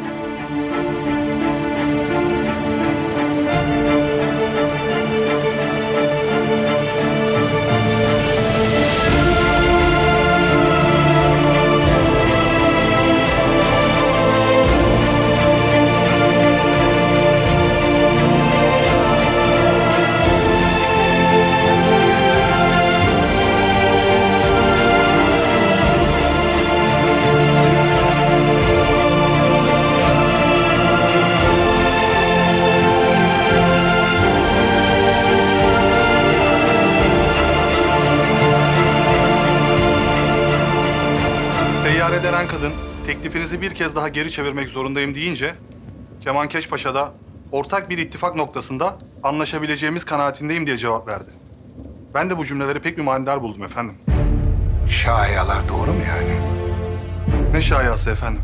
Seyyare denen kadın teklifinizi bir kez daha geri çevirmek zorundayım deyince Kemankeş Paşa da ortak bir ittifak noktasında anlaşabileceğimiz kanaatindeyim diye cevap verdi. Ben de bu cümleleri pek bir manidar buldum efendim. Şayalar doğru mu yani? Ne şayası efendim?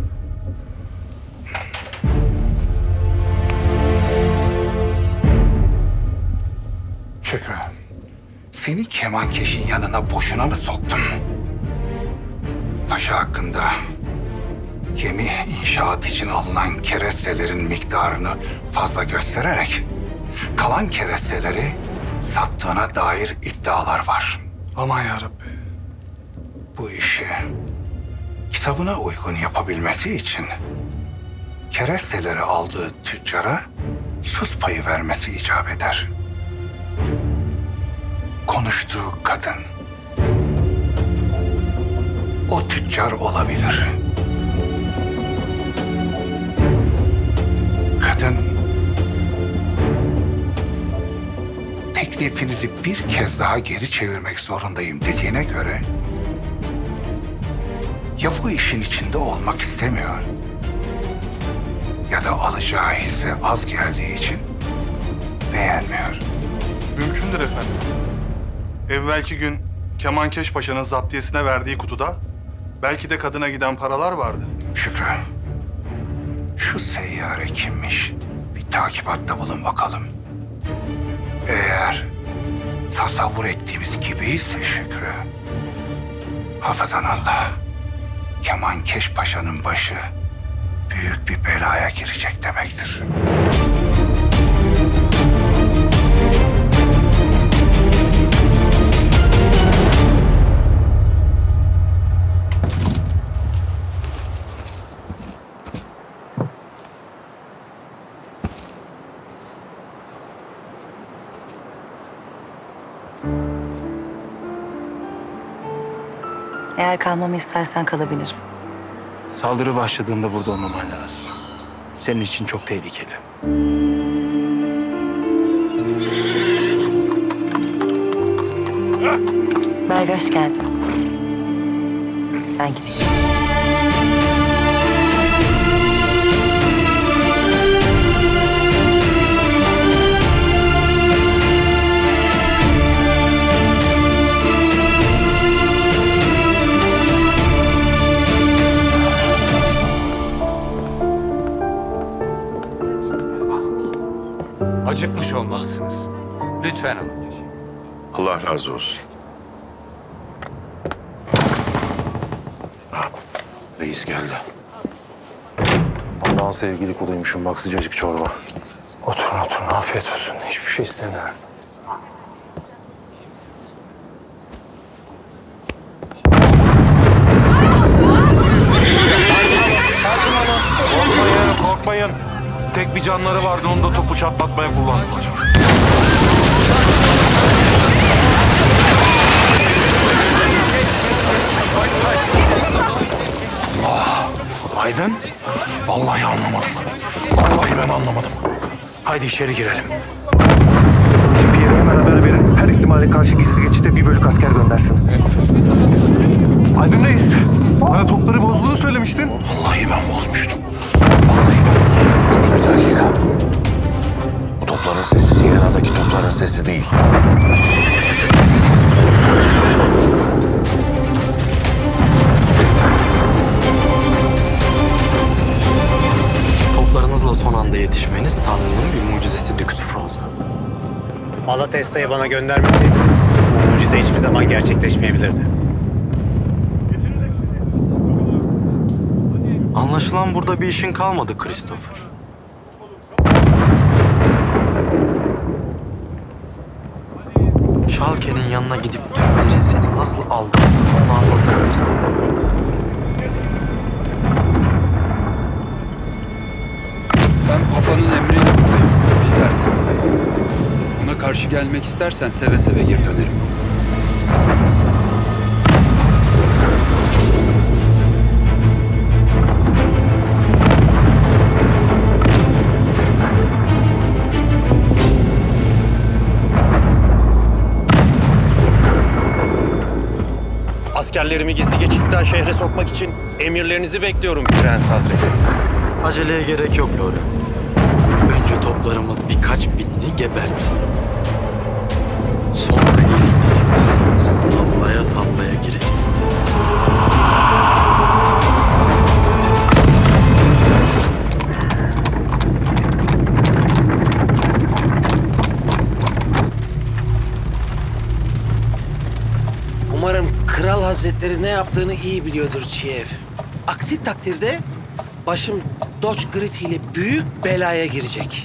Şükrü, Seni kemankeşin yanına boşuna mı soktum? Paşa hakkında gemi inşaat için alınan kerestelerin miktarını fazla göstererek kalan keresteleri sattığına dair iddialar var. Aman yarabbi. Bu işi kitabına uygun yapabilmesi için keresteleri aldığı tüccara sus payı vermesi icap eder. Konuştuğu kadın o tüccar olabilir. Kadın teklifinizi bir kez daha geri çevirmek zorundayım dediğine göre ya bu işin içinde olmak istemiyor ya da alacağı hisse az geldiği için beğenmiyor. Mümkündür efendim. Evvelki gün Kemankeş Paşa'nın zaptiyesine verdiği kutuda belki de kadına giden paralar vardı. Şükrü, şu seyyare kimmiş? Bir takipatta bulun bakalım. Eğer tasavvur ettiğimiz gibiyse Şükrü, hafızan Allah, Kemankeş Paşa'nın başı büyük bir belaya girecek demektir. Eğer kalmamı istersen kalabilirim. Saldırı başladığında burada olmaman lazım. Senin için çok tehlikeli. Belgaş geldi. Ben gideyim. Acıkmış olmalısınız. Lütfen alın. Allah razı olsun. Reis geldi. Allah'ın sevgili kuluymuşum. Bak sıcacık çorba. Oturun oturun. Afiyet olsun. Hiçbir şey istemiyorum. Korkmayın, korkmayın. Tek bir canları vardı. Onu da topu çatlatmaya kullandılar. Aydın? Vallahi anlamadım. Vallahi ben anlamadım. Haydi içeri girelim. Pierre'e hemen haber verin. Her ihtimale karşı gizli geçitte bir bölük asker göndersin. Aydın Reis, bana topları bozduğunu söylemiştin. Vallahi ben bozmuştum. Bir dakika. Bu topların sesi Siyena'daki topların sesi değil. Toplarınızla son anda yetişmeniz Tanrı'nın bir mucizesi Dük Sufroza. Malatesta'yı bana göndermeseydiniz bu mucize hiçbir zaman gerçekleşmeyebilirdi. Anlaşılan burada bir işin kalmadı Christopher. Schalke'nin yanına gidip Türklerin seni nasıl aldattığını ona anlatabilirsin. Ben Papa'nın emriyle buradayım, Filbert. Ona karşı gelmek istersen seve seve geri dönerim. Askerlerimi gizli geçitten şehre sokmak için emirlerinizi bekliyorum Prens Hazretleri. Aceleye gerek yok Lorenz. Önce toplarımız birkaç binini gebertsin. Sonra elimizi kolumuzu sallaya sallaya gireriz. Umarım Kral Hazretleri ne yaptığını iyi biliyordur Çiev. Aksi takdirde başım Doç Grit ile büyük belaya girecek.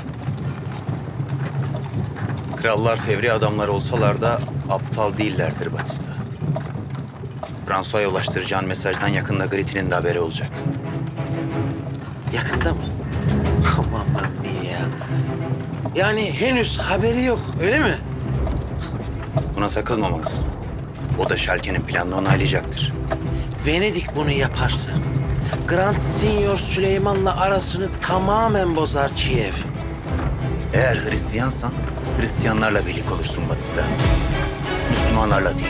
Krallar fevri adamlar olsalar da aptal değillerdir Batista. François'a ulaştıracağın mesajdan yakında Grit'in de haberi olacak. Yakında mı? Aman ya. Yani henüz haberi yok, öyle mi? Buna takılmamalısın. O da Schalke'nin planını onaylayacaktır. Venedik bunu yaparsa Grand Signior Süleyman'la arasını tamamen bozar Çiev. Eğer Hristiyansan Hristiyanlarla birlik olursun Batista. Müslümanlarla değil.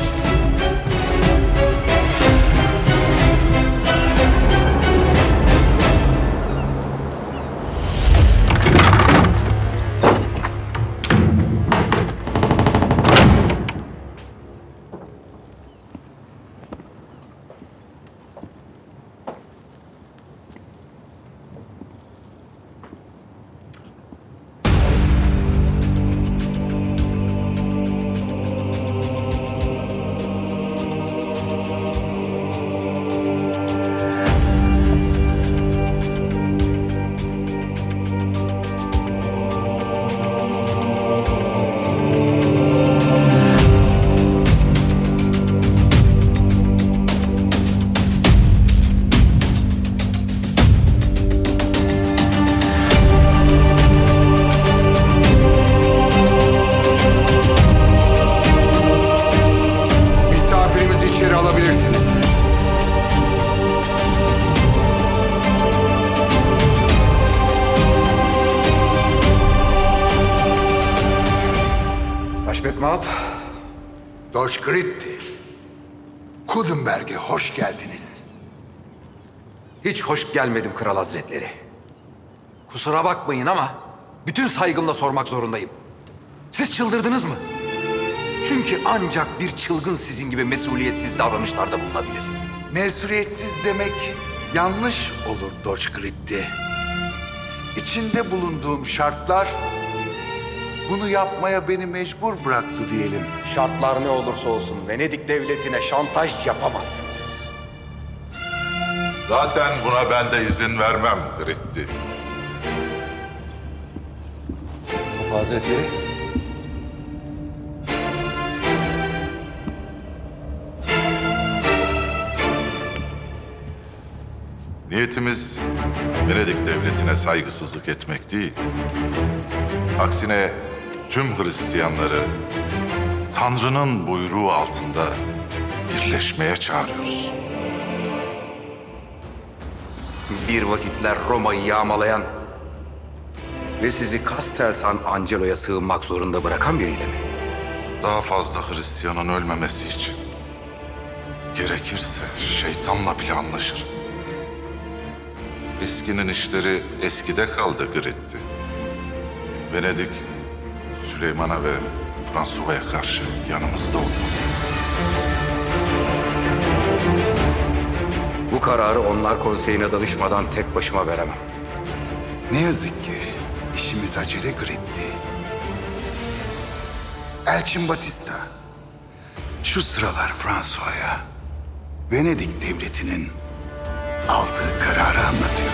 Doç Grit'ti. Kudenberg'e hoş geldiniz. Hiç hoş gelmedim Kral Hazretleri. Kusura bakmayın ama bütün saygımla sormak zorundayım. Siz çıldırdınız mı? Çünkü ancak bir çılgın sizin gibi mesuliyetsiz davranışlarda bulunabilir. Mesuliyetsiz demek yanlış olur Doç Grit'ti. İçinde bulunduğum şartlar bunu yapmaya beni mecbur bıraktı diyelim. Şartlar ne olursa olsun Venedik devletine şantaj yapamazsınız. Zaten buna ben de izin vermem Gritti. Papa Hazretleri. Niyetimiz Venedik devletine saygısızlık etmek değil. Aksine tüm Hristiyanları Tanrı'nın buyruğu altında birleşmeye çağırıyoruz. Bir vakitler Roma'yı yağmalayan ve sizi Castel San Angelo'ya sığınmak zorunda bırakan biriyle mi? Daha fazla Hristiyanın ölmemesi için gerekirse şeytanla bile anlaşırım. Eski'nin işleri eskide kaldı Gritti. Venedik, Süleyman'a ve François'a karşı yanımızda olmalı. Bu kararı onlar konseyine danışmadan tek başıma veremem. Ne yazık ki işimiz acele Gritti. Elçin Batista, şu sıralar François'a Venedik devletinin aldığı kararı anlatıyor.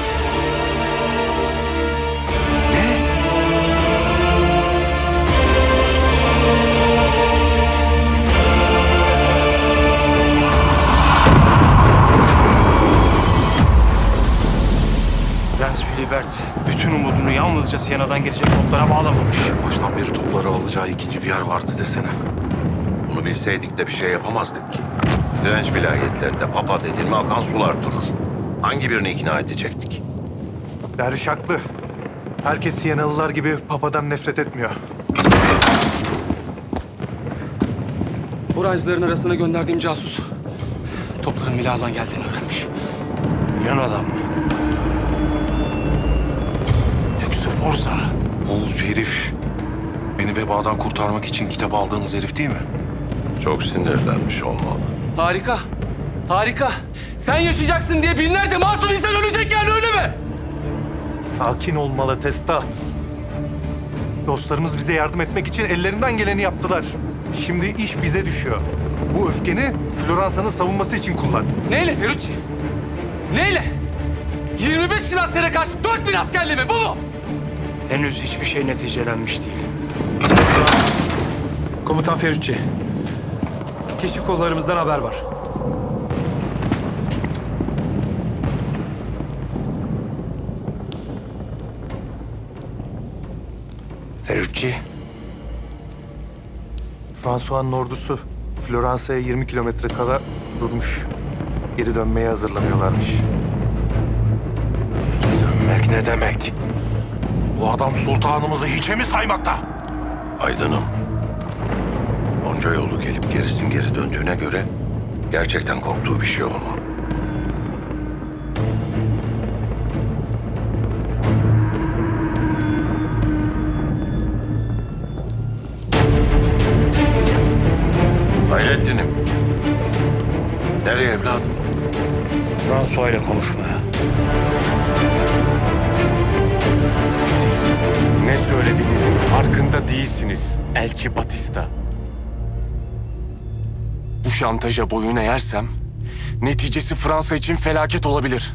Prens Filibert bütün umudunu yalnızca Siena'dan gelecek toplara bağlamamış. Baştan beri topları alacağı ikinci bir yer vardı desene. Bunu bilseydik de bir şey yapamazdık ki. Direnç vilayetlerinde papa dedin mi akan sular durur. Hangi birini ikna edecektik? Derviş haklı. Herkes Sienalılar gibi papadan nefret etmiyor. Buraycıların arasına gönderdiğim casus topların Milano'dan geldiğini öğrenmiş. Milano'dan mı? Yoksa Forza. O herif beni vebadan kurtarmak için kitabı aldığınız herif değil mi? Çok sinirlenmiş olmalı. Harika. Harika. Sen yaşayacaksın diye binlerce masum insan ölecek yani, öyle mi? Sakin ol Malatesta. Dostlarımız bize yardım etmek için ellerinden geleni yaptılar. Şimdi iş bize düşüyor. Bu öfkeni Floransa'nın savunması için kullan. Neyle Ferrucci? Neyle? 25 bin askere karşı 4 bin askerle mi? Bu mu? Henüz hiçbir şey neticelenmiş değil. Komutan Ferrucci. Keşif kollarımızdan haber var. Ferrucci. François'un ordusu Floransa'ya 20 kilometre kala durmuş. Geri dönmeye hazırlanıyorlarmış. Dönmek ne demek? Bu adam sultanımızı hiçe mi saymakta? Aydınım. Onca yolu gelip gerisin geri döndüğüne göre gerçekten korktuğu bir şey olmalı. Hayrettin'im. Nereye evladım? François ile konuşmaya. Ne söylediğinizin farkında değilsiniz Elçi Batista. Bu şantaja boyun eğersem neticesi Fransa için felaket olabilir.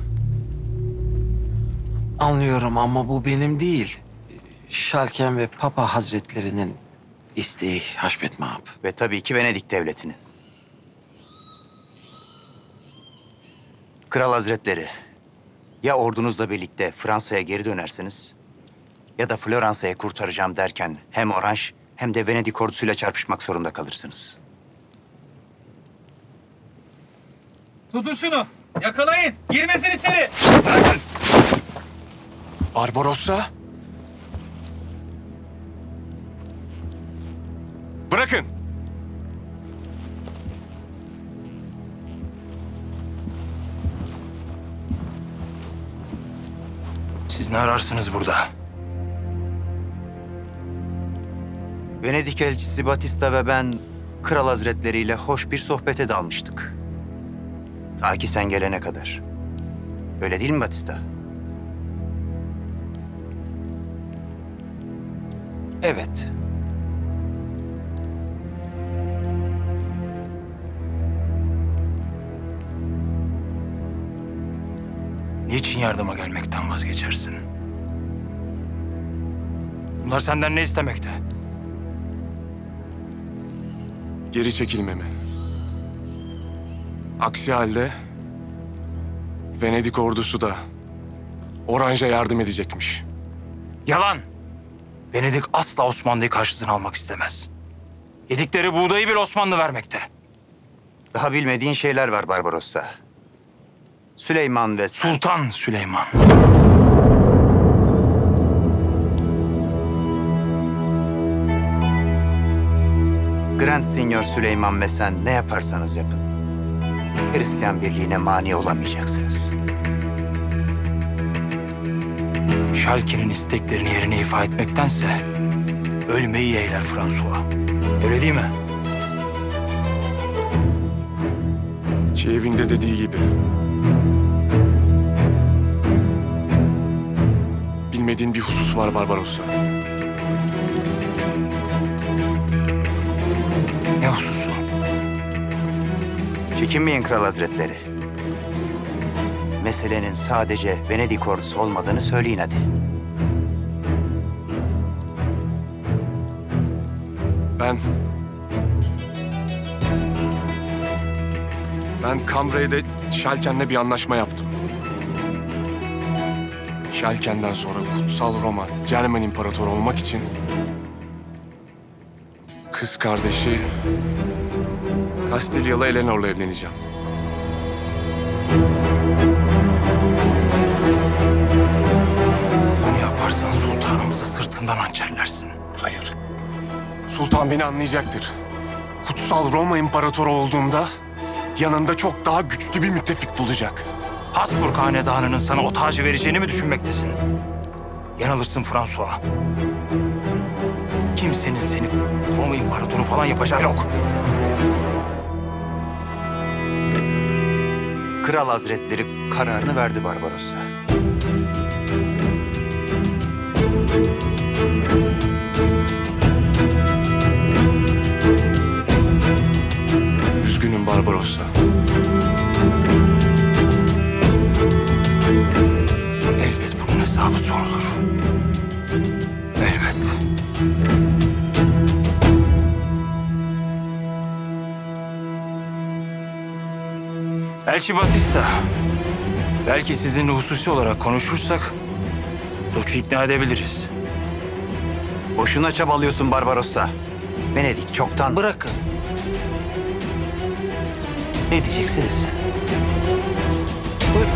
Anlıyorum ama bu benim değil. Şalken ve Papa Hazretlerinin isteği Haşmet Mahap. Ve tabii ki Venedik Devleti'nin. Kral Hazretleri, ya ordunuzla birlikte Fransa'ya geri dönersiniz ya da Floransa'ya kurtaracağım derken hem Orange hem de Venedik ordusuyla çarpışmak zorunda kalırsınız. Tutun şunu. Yakalayın. Girmesin içeri. Barbarossa? Bırakın. Siz ne ararsınız burada? Venedik elçisi Batista ve ben Kral Hazretleri ile hoş bir sohbete dalmıştık. Ta ki sen gelene kadar. Öyle değil mi Batista? Evet. Niçin yardıma gelmekten vazgeçersin? Bunlar senden ne istemekte? Geri çekilmemi. Aksi halde Venedik ordusu da Orange'a yardım edecekmiş. Yalan! Venedik asla Osmanlı'yı karşısına almak istemez. Yedikleri buğdayı bile Osmanlı vermekte. Daha bilmediğin şeyler var Barbarossa. Süleyman ve... Sultan Süleyman. Grand Signor Süleyman ve sen ne yaparsanız yapın, Hristiyan birliğine mani olamayacaksınız. Şalke'nin isteklerini yerine ifa etmektense ölmeyi yeğler François. Öyle değil mi? Kiev'in de dediği gibi. Bilmediğin bir husus var Barbarossa. Ne hususu? Çekinmeyin Kral Hazretleri. Meselenin sadece Venedik ordusu olmadığını söyleyin hadi. Ben Cambrei'de Şalken'le bir anlaşma yaptım. Şalken'den sonra Kutsal Roma, Cermen İmparatoru olmak için kız kardeşi Kastilyalı Eleanor'la evleneceğim. Bunu yaparsan sultanımızı sırtından hançerlersin. Hayır. Sultan beni anlayacaktır. Kutsal Roma İmparatoru olduğumda yanında çok daha güçlü bir müttefik bulacak. Habsburg hanedanının sana o tacı vereceğini mi düşünmektesin? Yanılırsın François. Kimsenin seni Roma İmparatoru falan yapacağı yok. Kral Hazretleri kararını verdi Barbarossa. Elçi Batista, belki sizinle hususi olarak konuşursak Doç'u ikna edebiliriz. Boşuna çabalıyorsun Barbarossa. Venedik çoktan... Bırakın. Ne diyeceksiniz sen? Buyurun.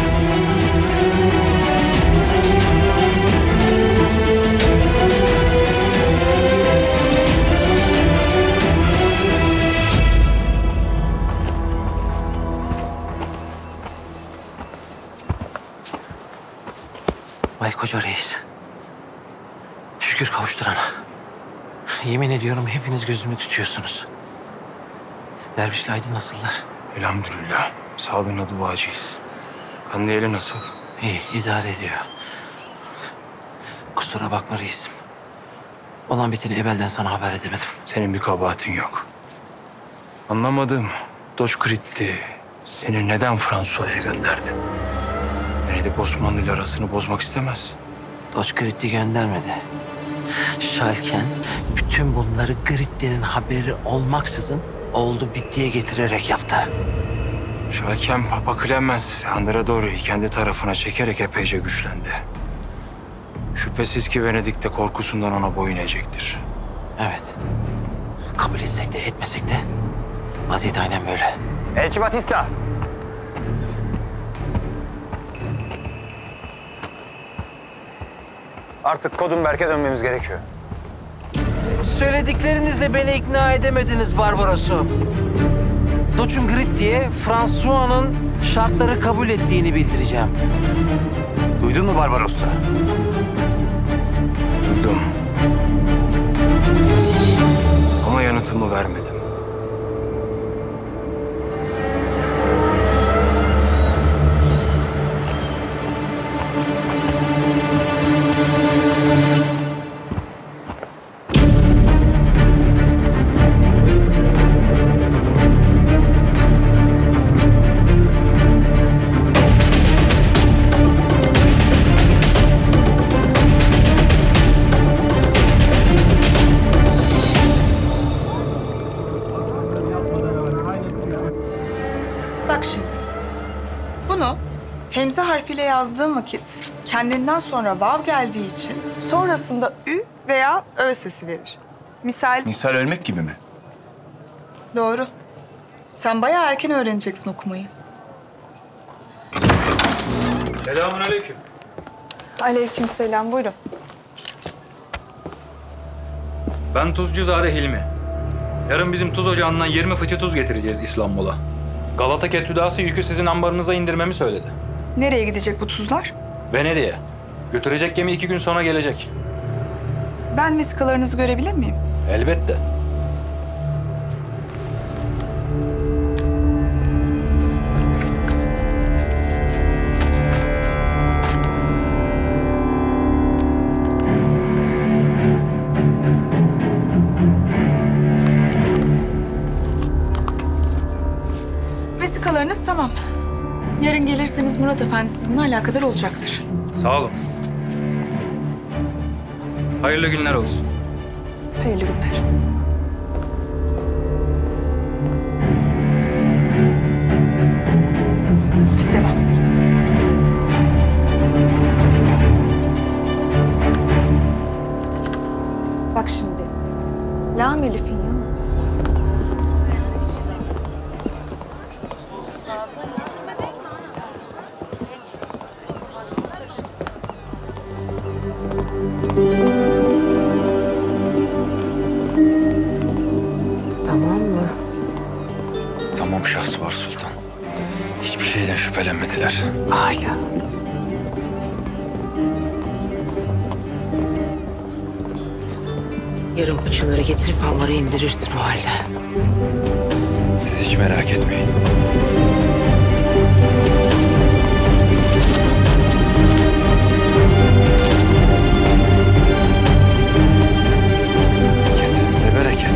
Vay koca reis. Şükür kavuşturana. Yemin ediyorum hepiniz gözümü tutuyorsunuz. Dervişle Aydın nasıllar? Elhamdülillah. Sağlığına duacıyız. Anne eli nasıl? İyi, idare ediyor. Kusura bakma reisim. Olan biteni evvelden sana haber edemedim. Senin bir kabahatin yok. Anlamadığım, Doç Gritti seni neden Fransa'ya gönderdi? Venedik Osmanlı ile arasını bozmak istemez. Doç Gritti göndermedi. Şalken bütün bunları Gritti'nin haberi olmaksızın oldu bittiye getirerek yaptı. Şalken Papa Clemens ve Andreadoru'yu kendi tarafına çekerek epeyce güçlendi. Şüphesiz ki Venedik de korkusundan ona boyun eğecektir. Evet. Kabul etsek de etmesek de vaziyet aynen böyle. Elçi Batista. Artık Kodunberg'e dönmemiz gerekiyor. Söylediklerinizle beni ikna edemediniz Barbaros'u. Doç'un Gritti'ye François'nın şartları kabul ettiğini bildireceğim. Duydun mu Barbarossa? Duydum. Ama yanıtımı vermedim. Bak şimdi. Bunu hemze harfiyle yazdığım vakit kendinden sonra vav geldiği için sonrasında ü veya ö sesi verir. Misal Misal ölmek gibi mi? doğru. Sen bayağı erken öğreneceksin okumayı. Selamünaleyküm. Aleykümselam, buyurun. Ben Tuzcuzade Hilmi. Yarın bizim tuz ocağından 20 fıçı tuz getireceğiz İstanbul'a. Galata Ketüdası yükü sizin ambarınıza indirmemi söyledi. Nereye gidecek bu tuzlar? Venedik'e. Götürecek gemi 2 gün sonra gelecek. Ben vesikalarınızı görebilir miyim? Elbette. Vesikalarınız tamam. Yarın gelirseniz Murat Efendi sizinle alakadar olacaktır. Sağ olun. Hayırlı günler olsun. Hayırlı günler. Devam edelim. Bak şimdi. Lam elifin yanı. Tamam mı? Tamam Şahsuvar Sultan. Hiçbir şeyden şüphelenmediler. Hala. Yarın fıçıları getirip ambarı indirirsin o halde. Siz hiç merak etmeyin. Kesinize bereket.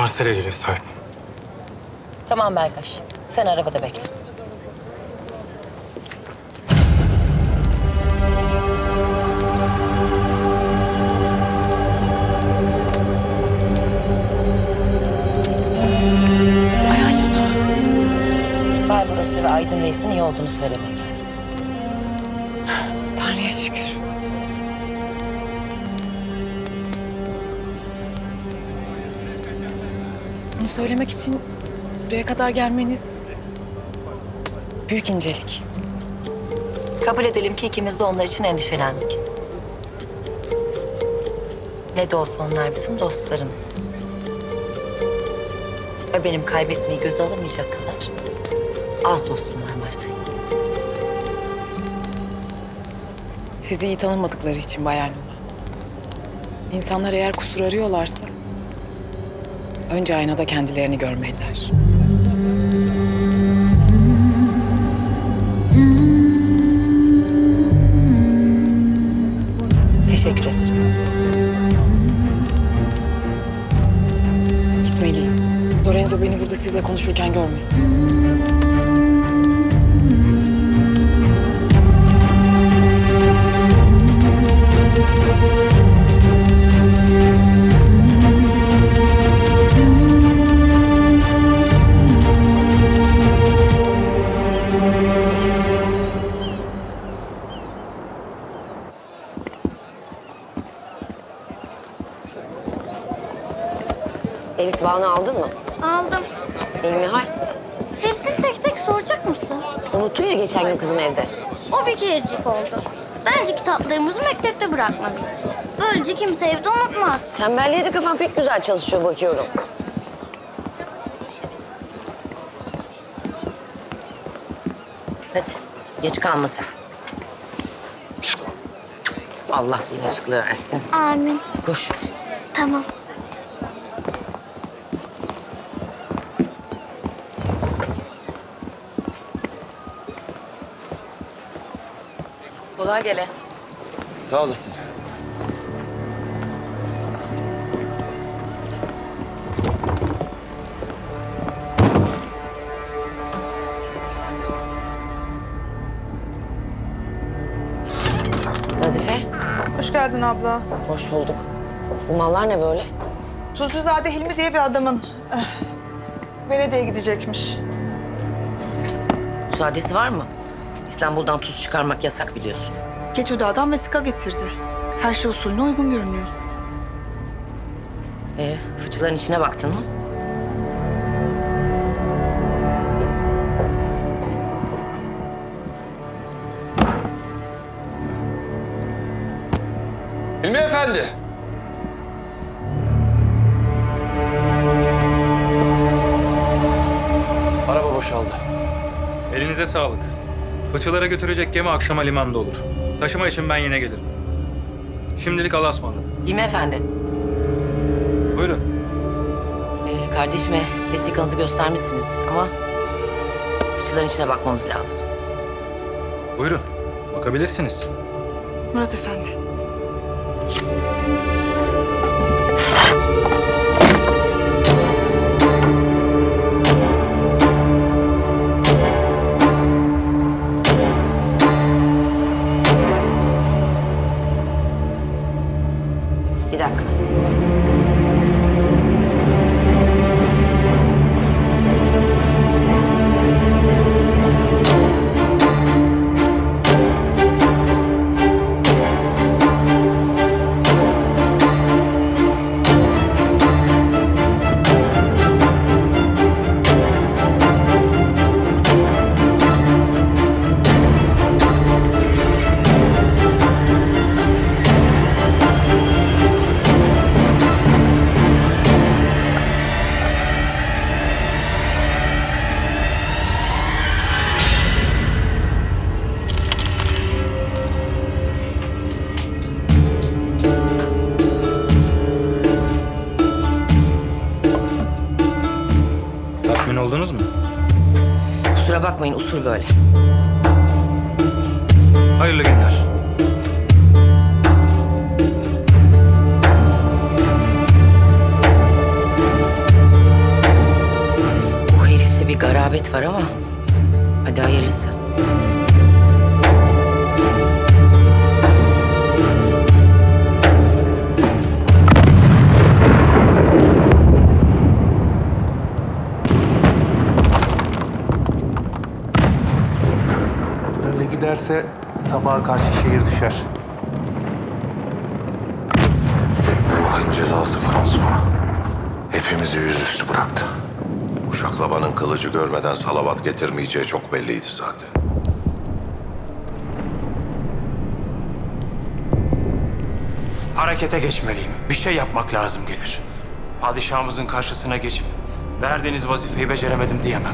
Marsel'e geliyor sahip. Tamam Berkaş. Sen arabada bekle. Barbaros ve Aydın Reis'in iyi olduğunu söylemeye geldim. Tanrı'ya şükür. Bunu söylemek için buraya kadar gelmeniz büyük incelik. Kabul edelim ki ikimiz de onlar için endişelendik. Ne de olsa onlar bizim dostlarımız. Ve benim kaybetmeyi göze alamayacak kadar az dostum var Marcel. Sizi iyi tanımadıkları için Bayan Luna. İnsanlar eğer kusur arıyorlarsa önce aynada kendilerini görmeliler. Teşekkür ederim. Gitmeliyim. Lorenzo beni burada sizle konuşurken görmesin. Elif, Van'ı aldın mı? Aldım. İlmihal. Hepsini tek tek soracak mısın? Unutuyor geçen gün kızım evde. O bir kerecik oldu. Bence kitaplarımızı mektepte bırakmalıyız. Böylece kimse evde unutmaz. Tembelliğe de kafan pek güzel çalışıyor bakıyorum. Hadi geç kalma sen. Allah zihin açıklığı versin. Amin. Koş. Tamam. Kolay gele. Sağ olasın. Nazife. Hoş geldin abla. Hoş bulduk. Bu mallar ne böyle? Tuzcuzade Hilmi diye bir adamın Venedik'e gidecekmiş. Müsaadesi var mı? İstanbul'dan tuz çıkarmak yasak biliyorsun. Ketüdağ'dan vesika getirdi. Her şey usulüne uygun görünüyor. Fıçıların içine baktın mı? Hilmi Efendi. Araba boşaldı. Elinize sağlık. Fıçılara götürecek gemi akşama limanda olur. Taşıma için ben yine gelirim. Şimdilik Allah'a ısmarladık. Hilmi Efendi. Buyurun. Kardeşime vesikanızı göstermişsiniz ama fıçıların içine bakmamız lazım. Buyurun. Bakabilirsiniz. Murat Efendi. Bir dakika. Tatmin oldunuz mu? Kusura bakmayın, usul böyle. Hayırlı günler. gelirse sabaha karşı şehir düşer. Allah'ın cezası François. Hepimizi yüzüstü bıraktı. Bu şaklabanın kılıcı görmeden salavat getirmeyeceği çok belliydi zaten. Harekete geçmeliyim. Bir şey yapmak lazım gelir. Padişahımızın karşısına geçip verdiğiniz vazifeyi beceremedim diyemem.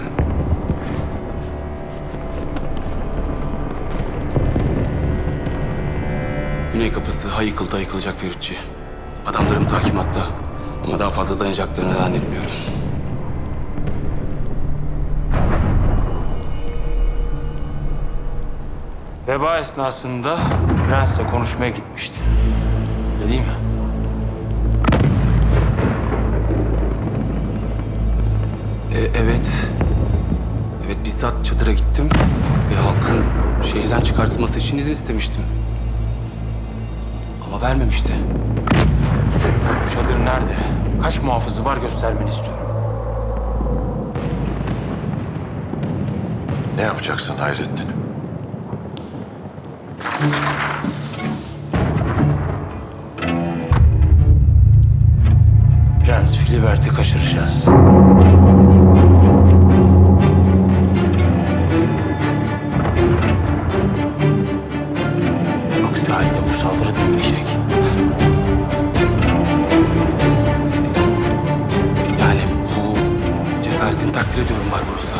Güney kapısı ha yıkıldı ha yıkılacak Ferrucci. Adamlarım takimatta ama daha fazla dayanacaklarını zannetmiyorum. Veba esnasında prensle konuşmaya gitmişti. Öyle değil mi? Evet. Evet, bizzat çadıra gittim ve halkın şehirden çıkartılması için izin istemiştim. Ama vermemişti. Bu çadır nerede? Kaç muhafızı var göstermeni istiyorum. Ne yapacaksın Hayrettin? Prens Filibert'i kaçıracağız. Aksi halde bu saldırı dinmeyecek. Yani bu cesaretini takdir ediyorum Barbarossa.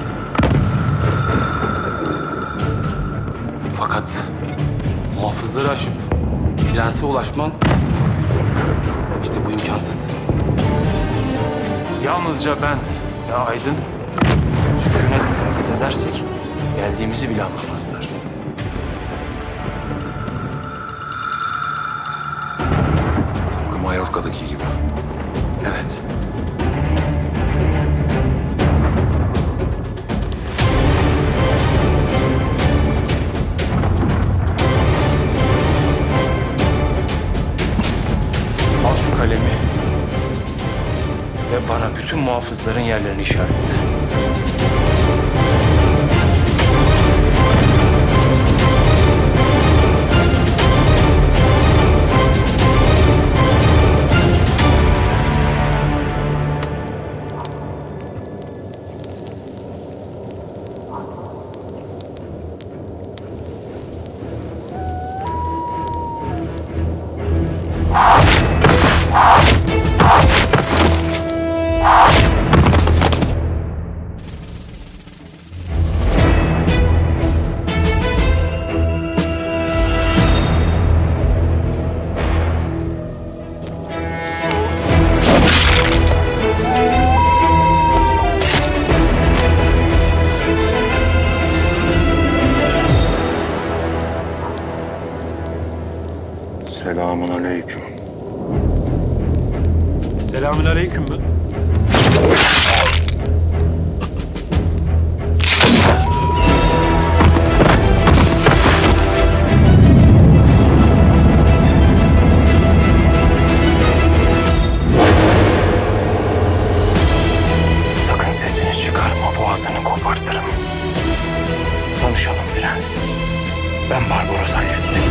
Fakat muhafızları aşıp prense ulaşman işte bu imkansız. Yalnızca ben ya Aydın sükunetle hareket edersek geldiğimizi bile anlamazlar. Tıpkı Mallorca'daki gibi. Evet. Al şu kalemi ve bana bütün muhafızların yerlerini işaret et. Selamun aleyküm. Selamünaleyküm mü? Sakın sesini çıkarma, boğazını kopartırım. Konuşalım prens. Ben Barbaros Hayrettin.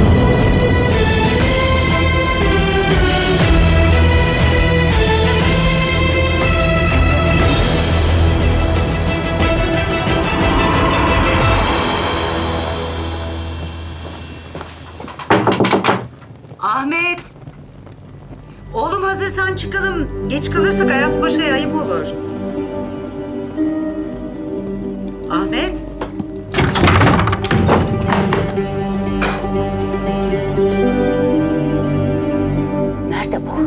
Ahmet! Oğlum hazırsan çıkalım. Geç kalırsak Ayas Paşa'ya ayıp olur. Ahmet! Nerede bu?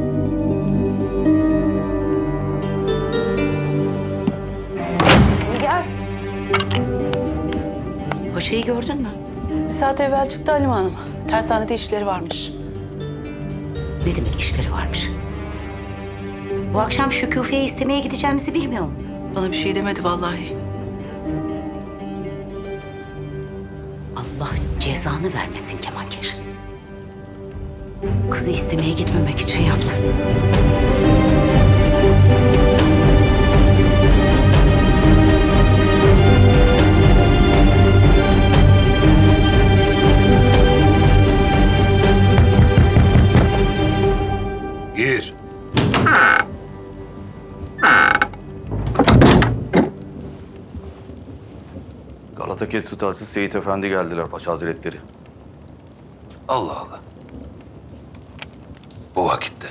Nigar, Paşa'yı gördün mü? bir saat evvel çıktı Halime Hanım. Tersanede işleri varmış. Ne demek işleri varmış? Bu akşam Şükufe'yi istemeye gideceğimizi bilmiyor mu? Bana bir şey demedi vallahi. Allah cezanı vermesin Kemalkeş. Kızı istemeye gitmemek için yaptı. Galata'daki tutalsı Seyit Efendi geldiler Paşa Hazretleri. Allah Allah. Bu vakitte.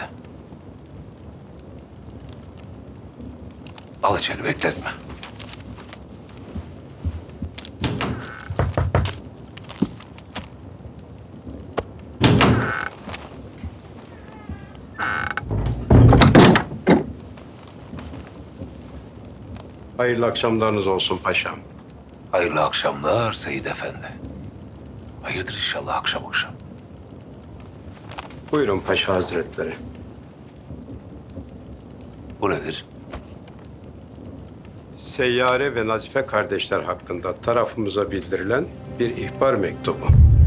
Al içeri, bekletme. Hayırlı akşamlarınız olsun paşam. Hayırlı akşamlar Seyit Efendi. Hayırdır inşallah akşam akşam. Buyurun Paşa Hazretleri. Bu nedir? Seyyare ve Nazife kardeşler hakkında tarafımıza bildirilen bir ihbar mektubu.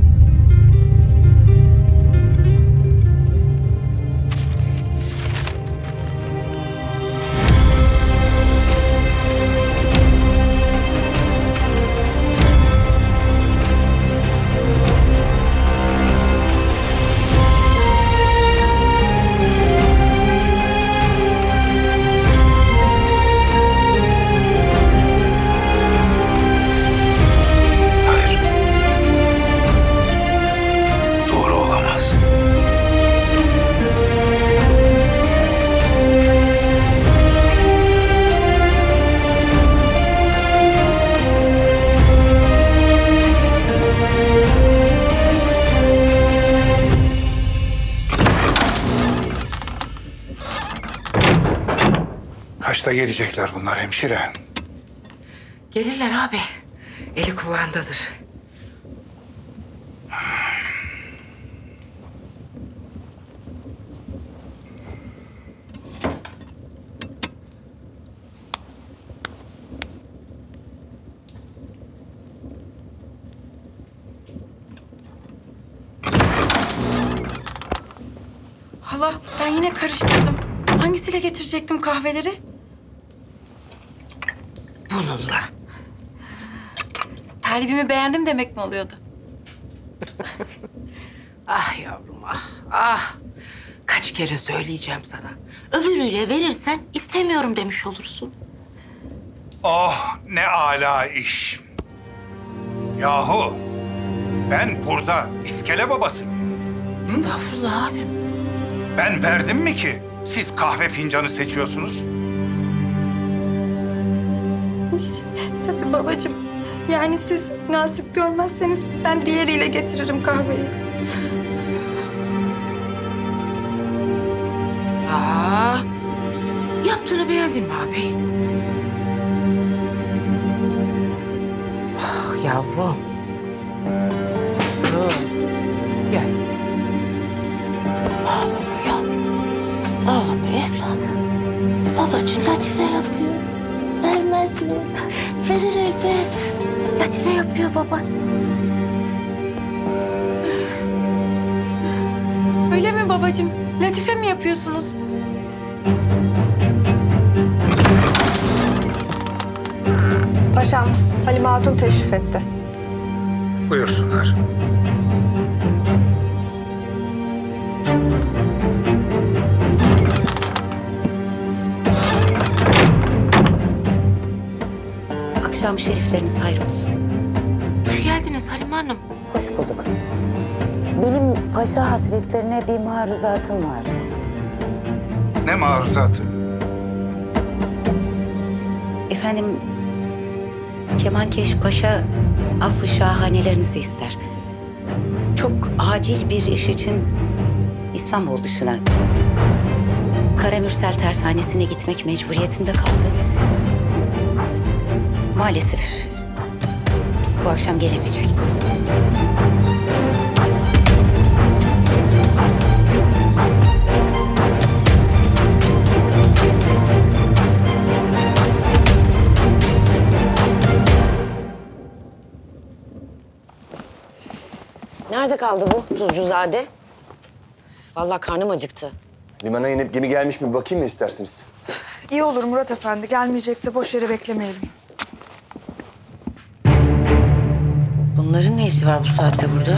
Kaçta gelecekler bunlar hemşire? Gelirler abi. Eli kulağındadır. Hala ben yine karıştırdım. Hangisiyle getirecektim kahveleri? Bununla. Talibimi beğendim demek mi oluyordu? Ah yavrum ah, ah. Kaç kere söyleyeceğim sana. Öbürüyle verirsen istemiyorum demiş olursun. Oh ne âlâ iş. Yahu ben burada iskele babası mıyım? Estağfurullah abim. Ben verdim mi ki siz kahve fincanı seçiyorsunuz? Tabii babacığım. Yani siz nasip görmezseniz ben diğeriyle getiririm kahveyi. Aa, yaptığını beğendin mi abi? Ah yavrum. Yavrum. Gel. Ağlama yavrum. Ağlama evladım. Babacığım Latife yapıyor. Vermez mi? Verir elbet. Latife yapıyor baban. Öyle mi babacığım? Latife mi yapıyorsunuz? Paşam, Halime Hatun teşrif etti. Buyursunlar. Akşam şerifleriniz hayır olsun. Hoş geldiniz Halime Hanım. Hoş bulduk. Benim Paşa Hazretlerine bir maruzatım vardı. Ne maruzatı? Efendim, Kemankeş Paşa affı şahanelerinizi ister. Çok acil bir iş için İstanbul dışına, Karamürsel Tersanesi'ne gitmek mecburiyetinde kaldı. Maalesef bu akşam gelemeyecek. Nerede kaldı bu Tuzcuzade? Vallahi karnım acıktı. Limana inip gemi gelmiş mi bakayım mı istersiniz? İyi olur Murat Efendi. Gelmeyecekse boş yere beklemeyelim. Bunların ne işi var bu saatte burada?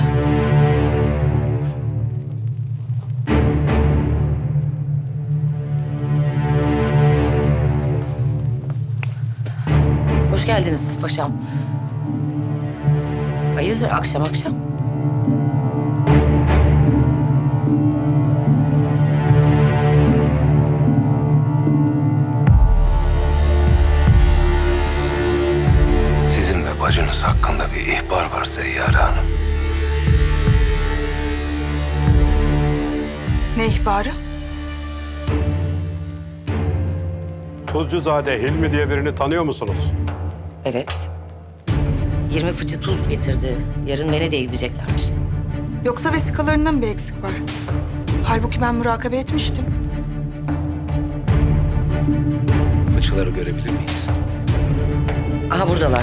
Hoş geldiniz paşam. Hayırdır akşam akşam? Sizin ve bacınız hakkında bir ihbar var Seyyare Hanım. Ne ihbarı? Tuzcuzade Hilmi diye birini tanıyor musunuz? Evet. 20 fıçı tuz getirdi. Yarın Venedik'e gideceklermiş. Yoksa vesikalarında mı bir eksik var? Halbuki ben murakabe etmiştim. Fıçıları görebilir miyiz? Aha buradalar.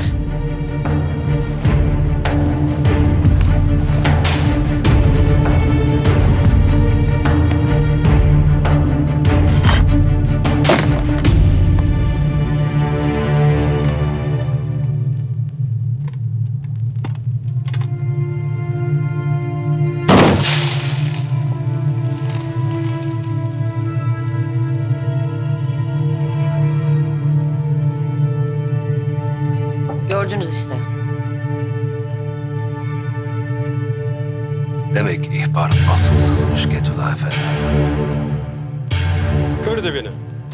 Gördünüz işte. Demek ihbar asılsızmış Ketula Efendi. Kır dibini.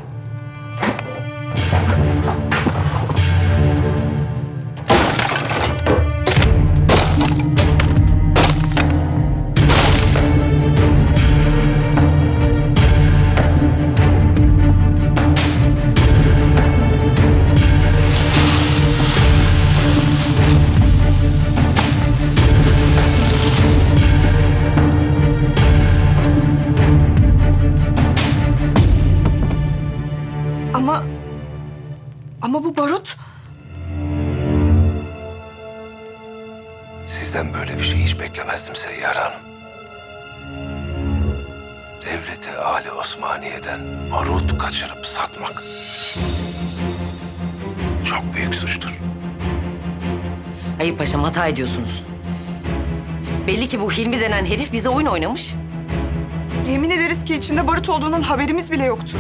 Ama bu barut... Sizden böyle bir şey hiç beklemezdim Seyyare Hanım. Devleti Ali Osmaniye'den barut kaçırıp satmak çok büyük suçtur. Hayır paşam, hata ediyorsunuz. Belli ki bu Hilmi denen herif bize oyun oynamış. Yemin ederiz ki içinde barut olduğundan haberimiz bile yoktu.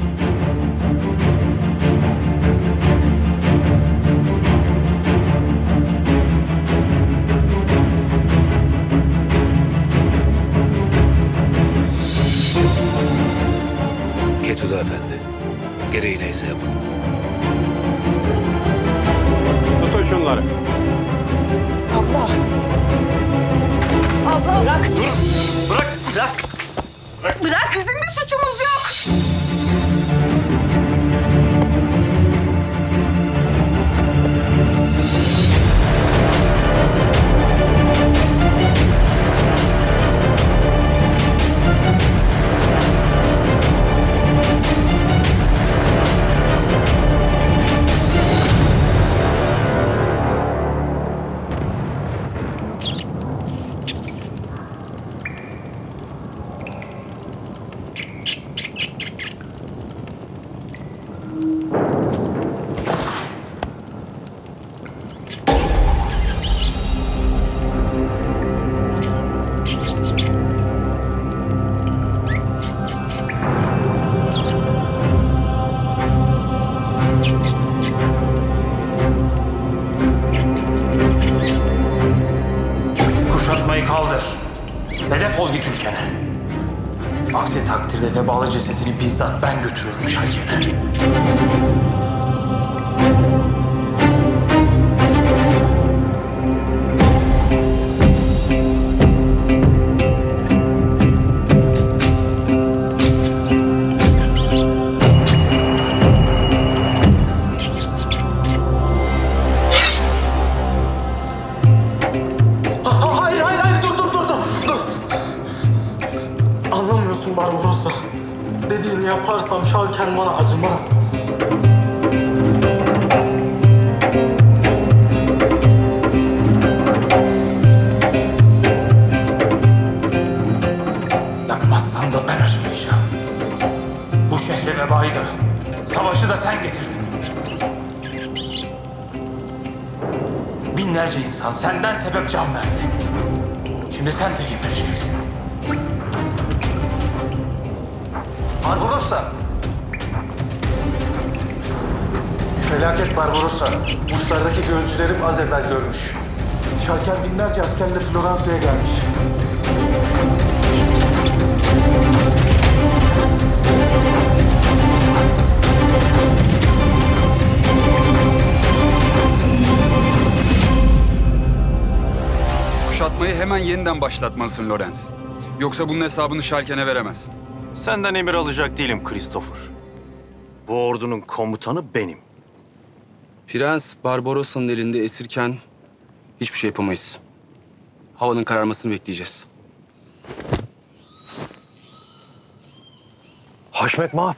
Ketula Efendi, gereği neyse yapın. Tutun şunları. Abla. Abla. Bırak. Dur. Bırak. Bırak. Bırak. Bizim bir suçumuz yok. Kuşatmayı kaldır ve defol git ülkene. Aksi takdirde vebalı cesedini bizzat ben götürürüm şahine. Anlamıyorsun Barbarossa. Dediğini yaparsam Şalker bana acımaz. Yapmazsan da ben acımayacağım. Bu şehre vebayı da, savaşı da sen getirdin. Binlerce insan senden sebep can verdi. Şimdi sen de gebereceksin. Barbarossa! Felaket Barbarossa. Uçlardaki gözcülerim az evvel görmüş. Şarken binlerce askerle Floransa'ya gelmiş. Kuşatmayı hemen yeniden başlatmalısın Lorenz. Yoksa bunun hesabını Şalken'e veremezsin. Senden emir alacak değilim Christopher. Bu ordunun komutanı benim. Prens Barbarossa'nın elinde esirken hiçbir şey yapamayız. Havanın kararmasını bekleyeceğiz. Haşmet Mahap.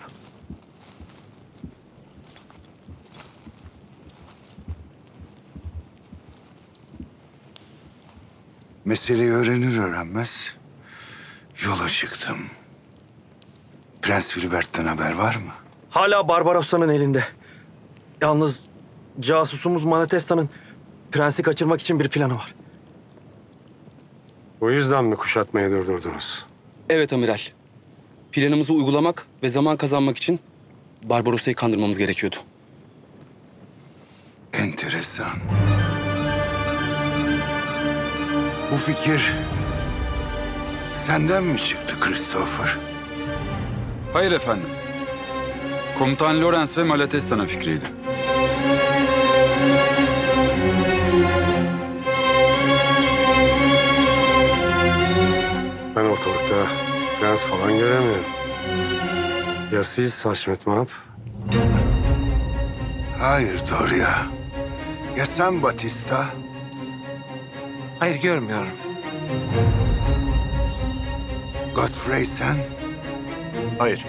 Meseleyi öğrenir öğrenmez yola çıktım. Prens Filibert'ten haber var mı? Hala Barbarossa'nın elinde. Yalnız casusumuz Malatesta'nın prensi kaçırmak için bir planı var. Bu yüzden mi kuşatmayı durdurdunuz? Evet amiral. Planımızı uygulamak ve zaman kazanmak için Barbarossa'yı kandırmamız gerekiyordu. Enteresan. Bu fikir senden mi çıktı Christopher? Hayır efendim. Komutan Lorenz ve Malatesta'nın fikriydi. Ben ortalıkta prens falan göremiyorum. Ya siz Haşmet Mahap? Hayır Doria. Ya sen Batista? Hayır, görmüyorum. Godfrey sen? Hayır.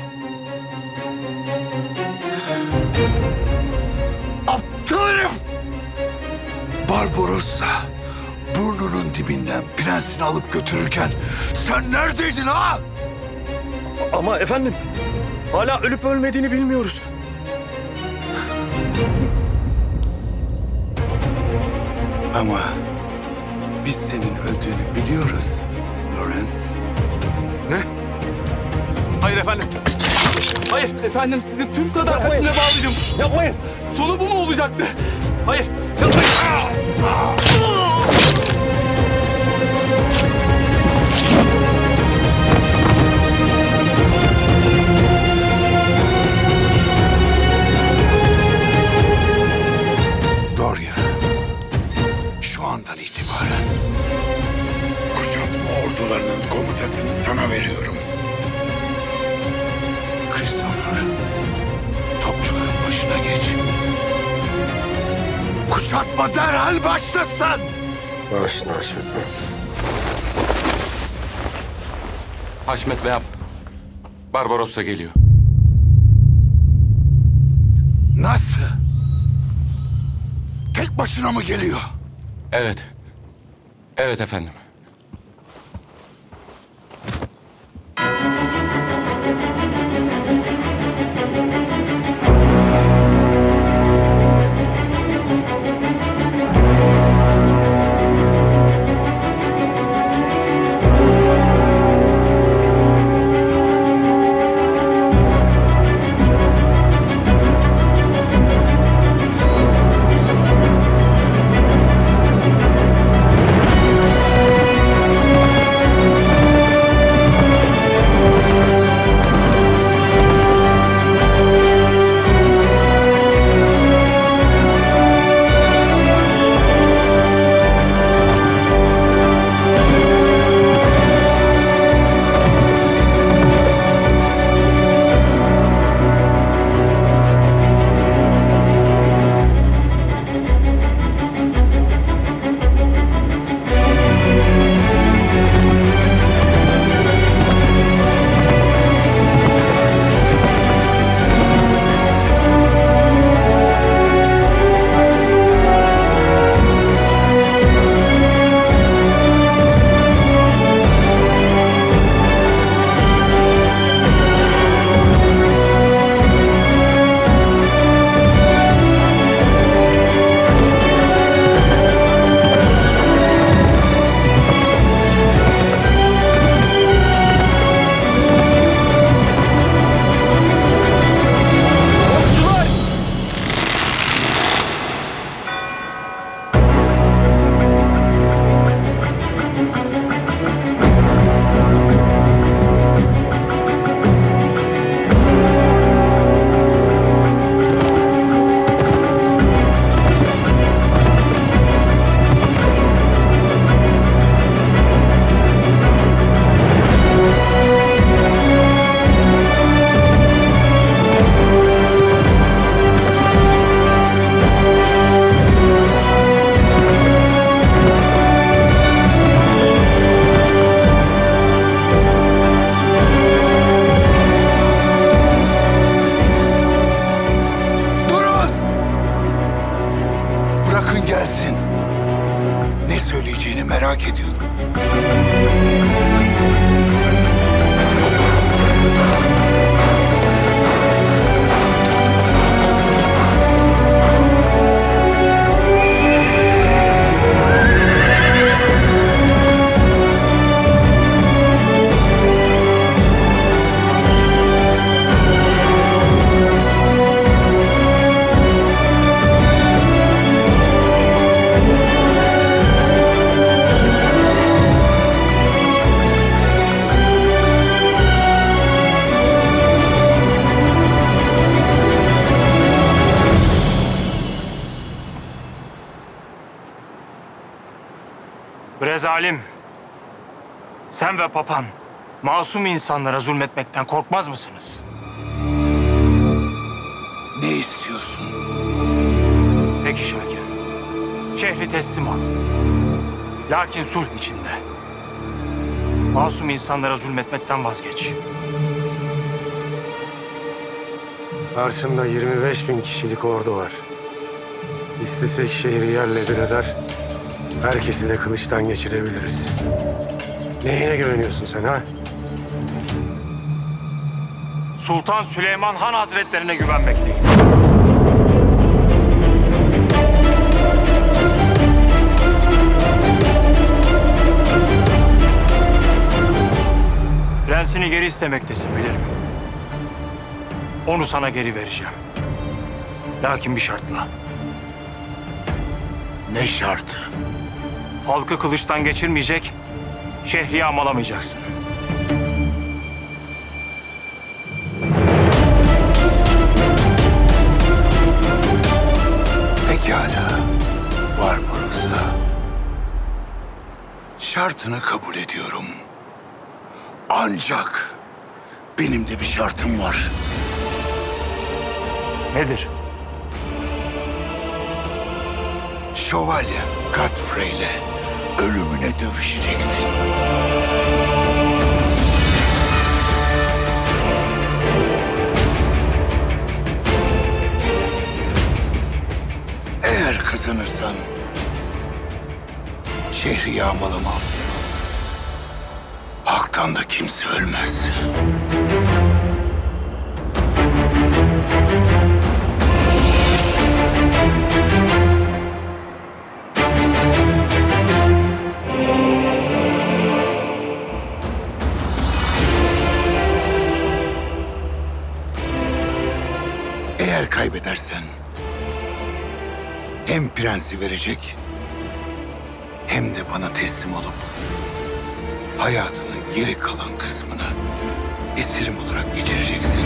Aptal herif! Barbarossa burnunun dibinden prensini alıp götürürken sen neredeydin ha? Ama efendim, hala ölüp ölmediğini bilmiyoruz. Ama biz senin öldüğünü biliyoruz, Lorenz. Ne? Hayır efendim. Hayır. Efendim sizi tüm sadakatimle bağlayacağım. Yapmayın. Sonu bu mu olacaktı? Hayır. Yapmayın. Doria, şu andan itibaren kuşatma ordularının komutasını sana veriyorum. Christopher, topçuların başına geç. Kuşatma derhal başlasın. Başla Haşmet Mahap. Haşmet Bey, Barbarossa geliyor. Nasıl? Tek başına mı geliyor? Evet. Evet efendim. Zalim. Sen ve papan masum insanlara zulmetmekten korkmaz mısınız? Ne istiyorsun? Peki Şakir. Şehri teslim al. Lakin sulh içinde. Masum insanlara zulmetmekten vazgeç. Karşımda 25.000 kişilik ordu var. İstesek şehri yerle bir eder, herkesi de kılıçtan geçirebiliriz. Neyine güveniyorsun sen ha? Sultan Süleyman Han Hazretlerine güvenmekteyim. Prensini geri istemektesin bilirim. Onu sana geri vereceğim. Lakin bir şartla. Ne şartı? Halkı kılıçtan geçirmeyecek, şehri yağmalamayacaksın. Pekala. Barbaros'a. Şartını kabul ediyorum. Ancak benim de bir şartım var. Nedir? Şövalye Godfrey ile ölümüne dövüşeceksin. Eğer kazanırsan şehri yağmalamam. Halktan da kimse ölmez. Eğer kaybedersen hem prensi verecek hem de bana teslim olup hayatının geri kalan kısmını esirim olarak geçireceksin.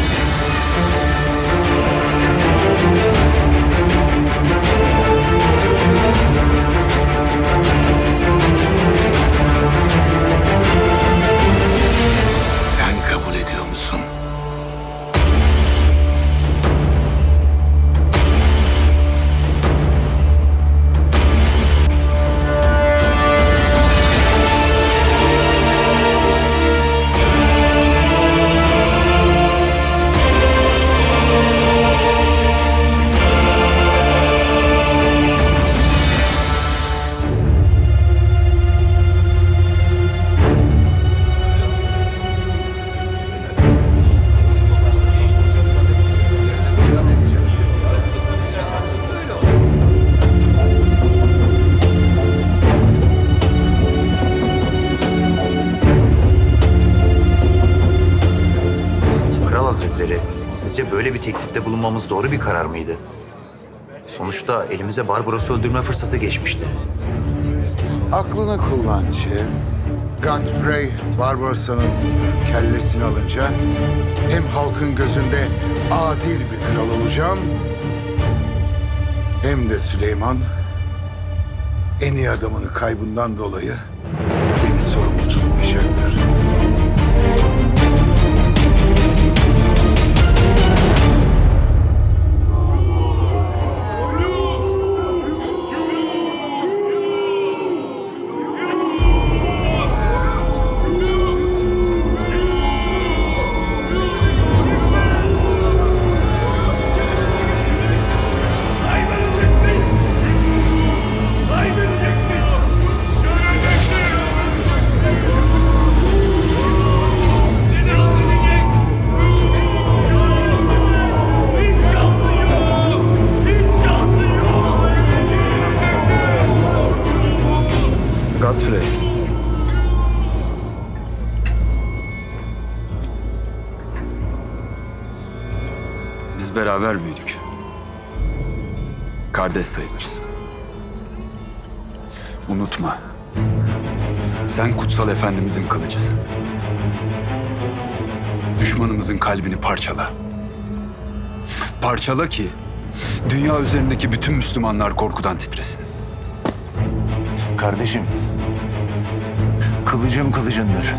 Sen kabul ediyor musun? Sizce böyle bir teklifte bulunmamız doğru bir karar mıydı? Sonuçta elimize Barbaros'u öldürme fırsatı geçmişti. Aklını kullan Çev. Godfrey Barbarossa'nın kellesini alınca hem halkın gözünde adil bir kral olacağım hem de Süleyman en iyi adamının kaybından dolayı beni sorumlu tutmayacaktır. Godfrey. Biz beraber büyüdük. Kardeş sayılırız. Unutma. Sen kutsal efendimizin kılıcısın. Düşmanımızın kalbini parçala. Parçala ki dünya üzerindeki bütün Müslümanlar korkudan titresin. Kardeşim, kılıcım kılıcındır.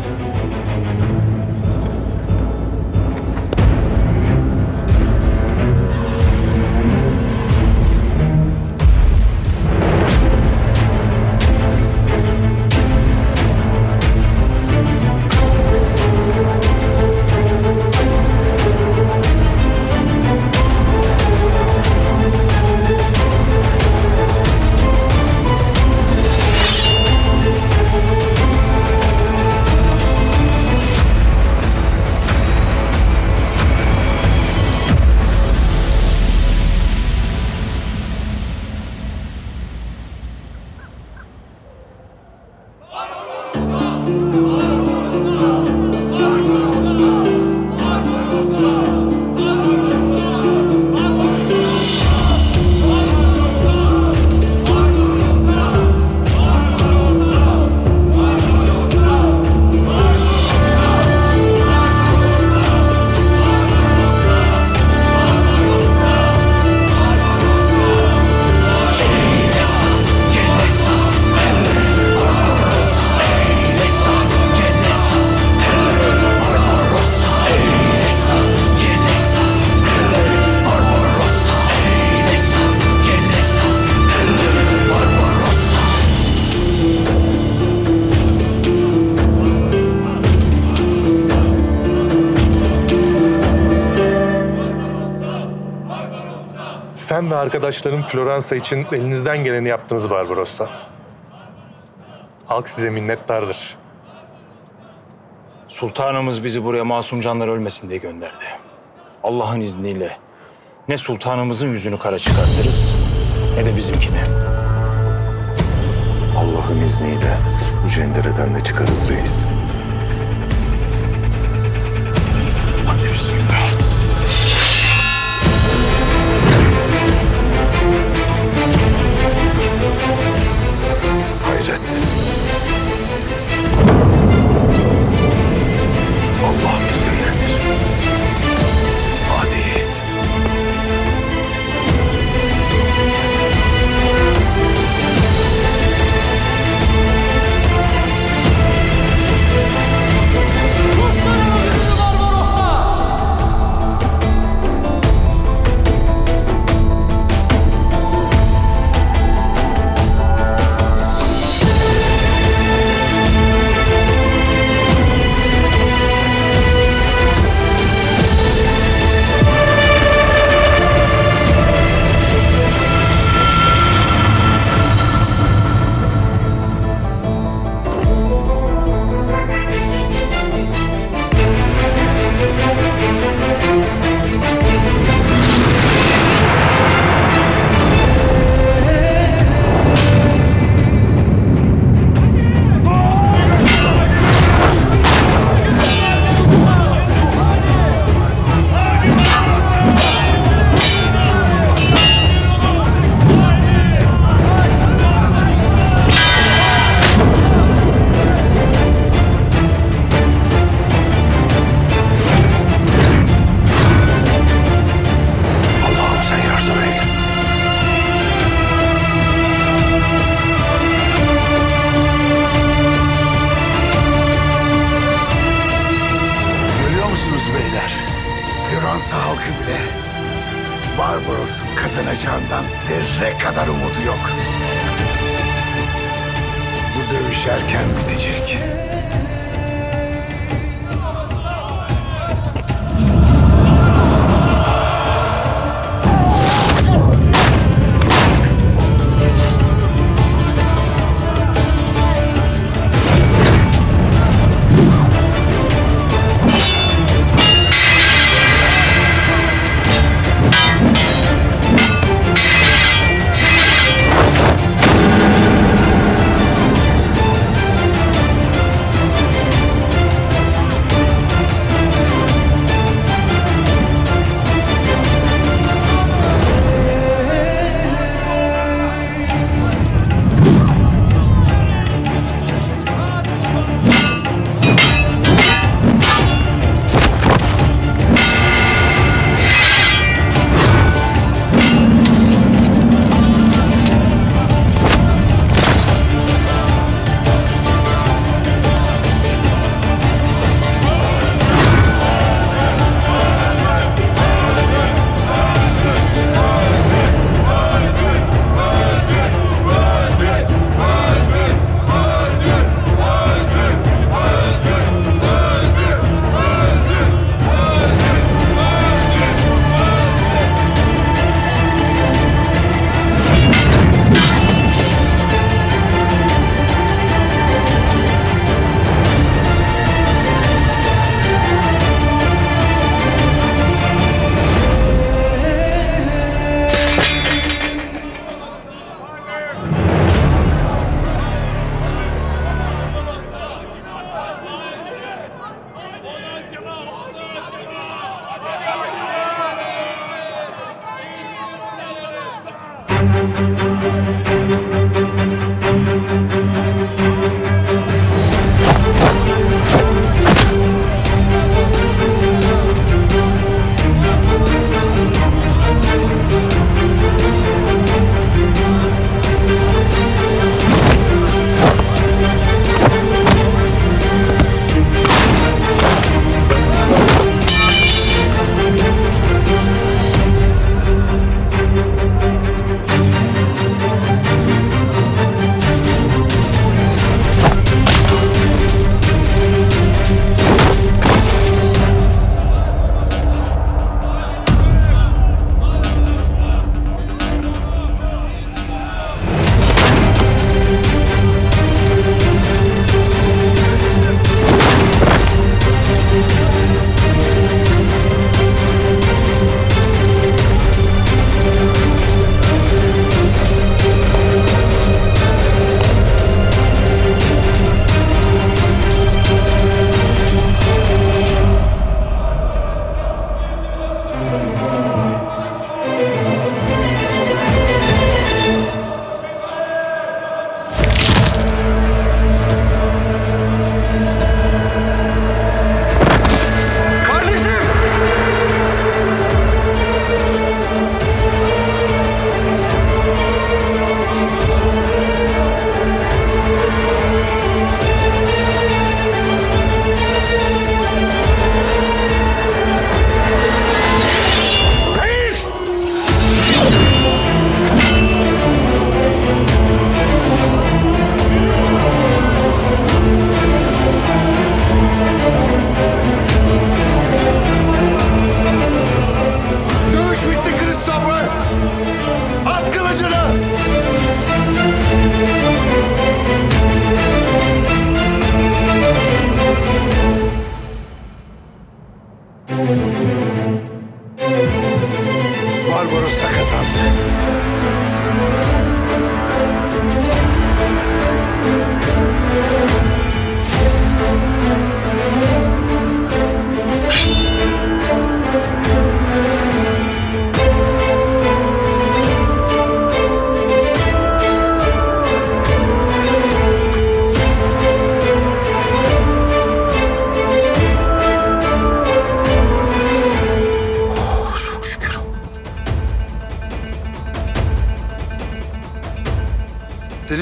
Sen ve arkadaşların Floransa için elinizden geleni yaptınız Barbarossa. Halk size minnettardır. Sultanımız bizi buraya masum canlar ölmesin diye gönderdi. Allah'ın izniyle ne sultanımızın yüzünü kara çıkartırız ne de bizimkini. Allah'ın izniyle bu cendereden de çıkarız reis. Hadi bismillah. Hayret. Allah bizimledir. Hadi yiğit. Fransa halkı bile Barbaros'un kazanacağından zerre kadar umudu yok. Bu dövüş erken bitecek.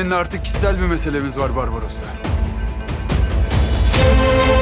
Seninle artık kişisel bir meselemiz var Barbarossa.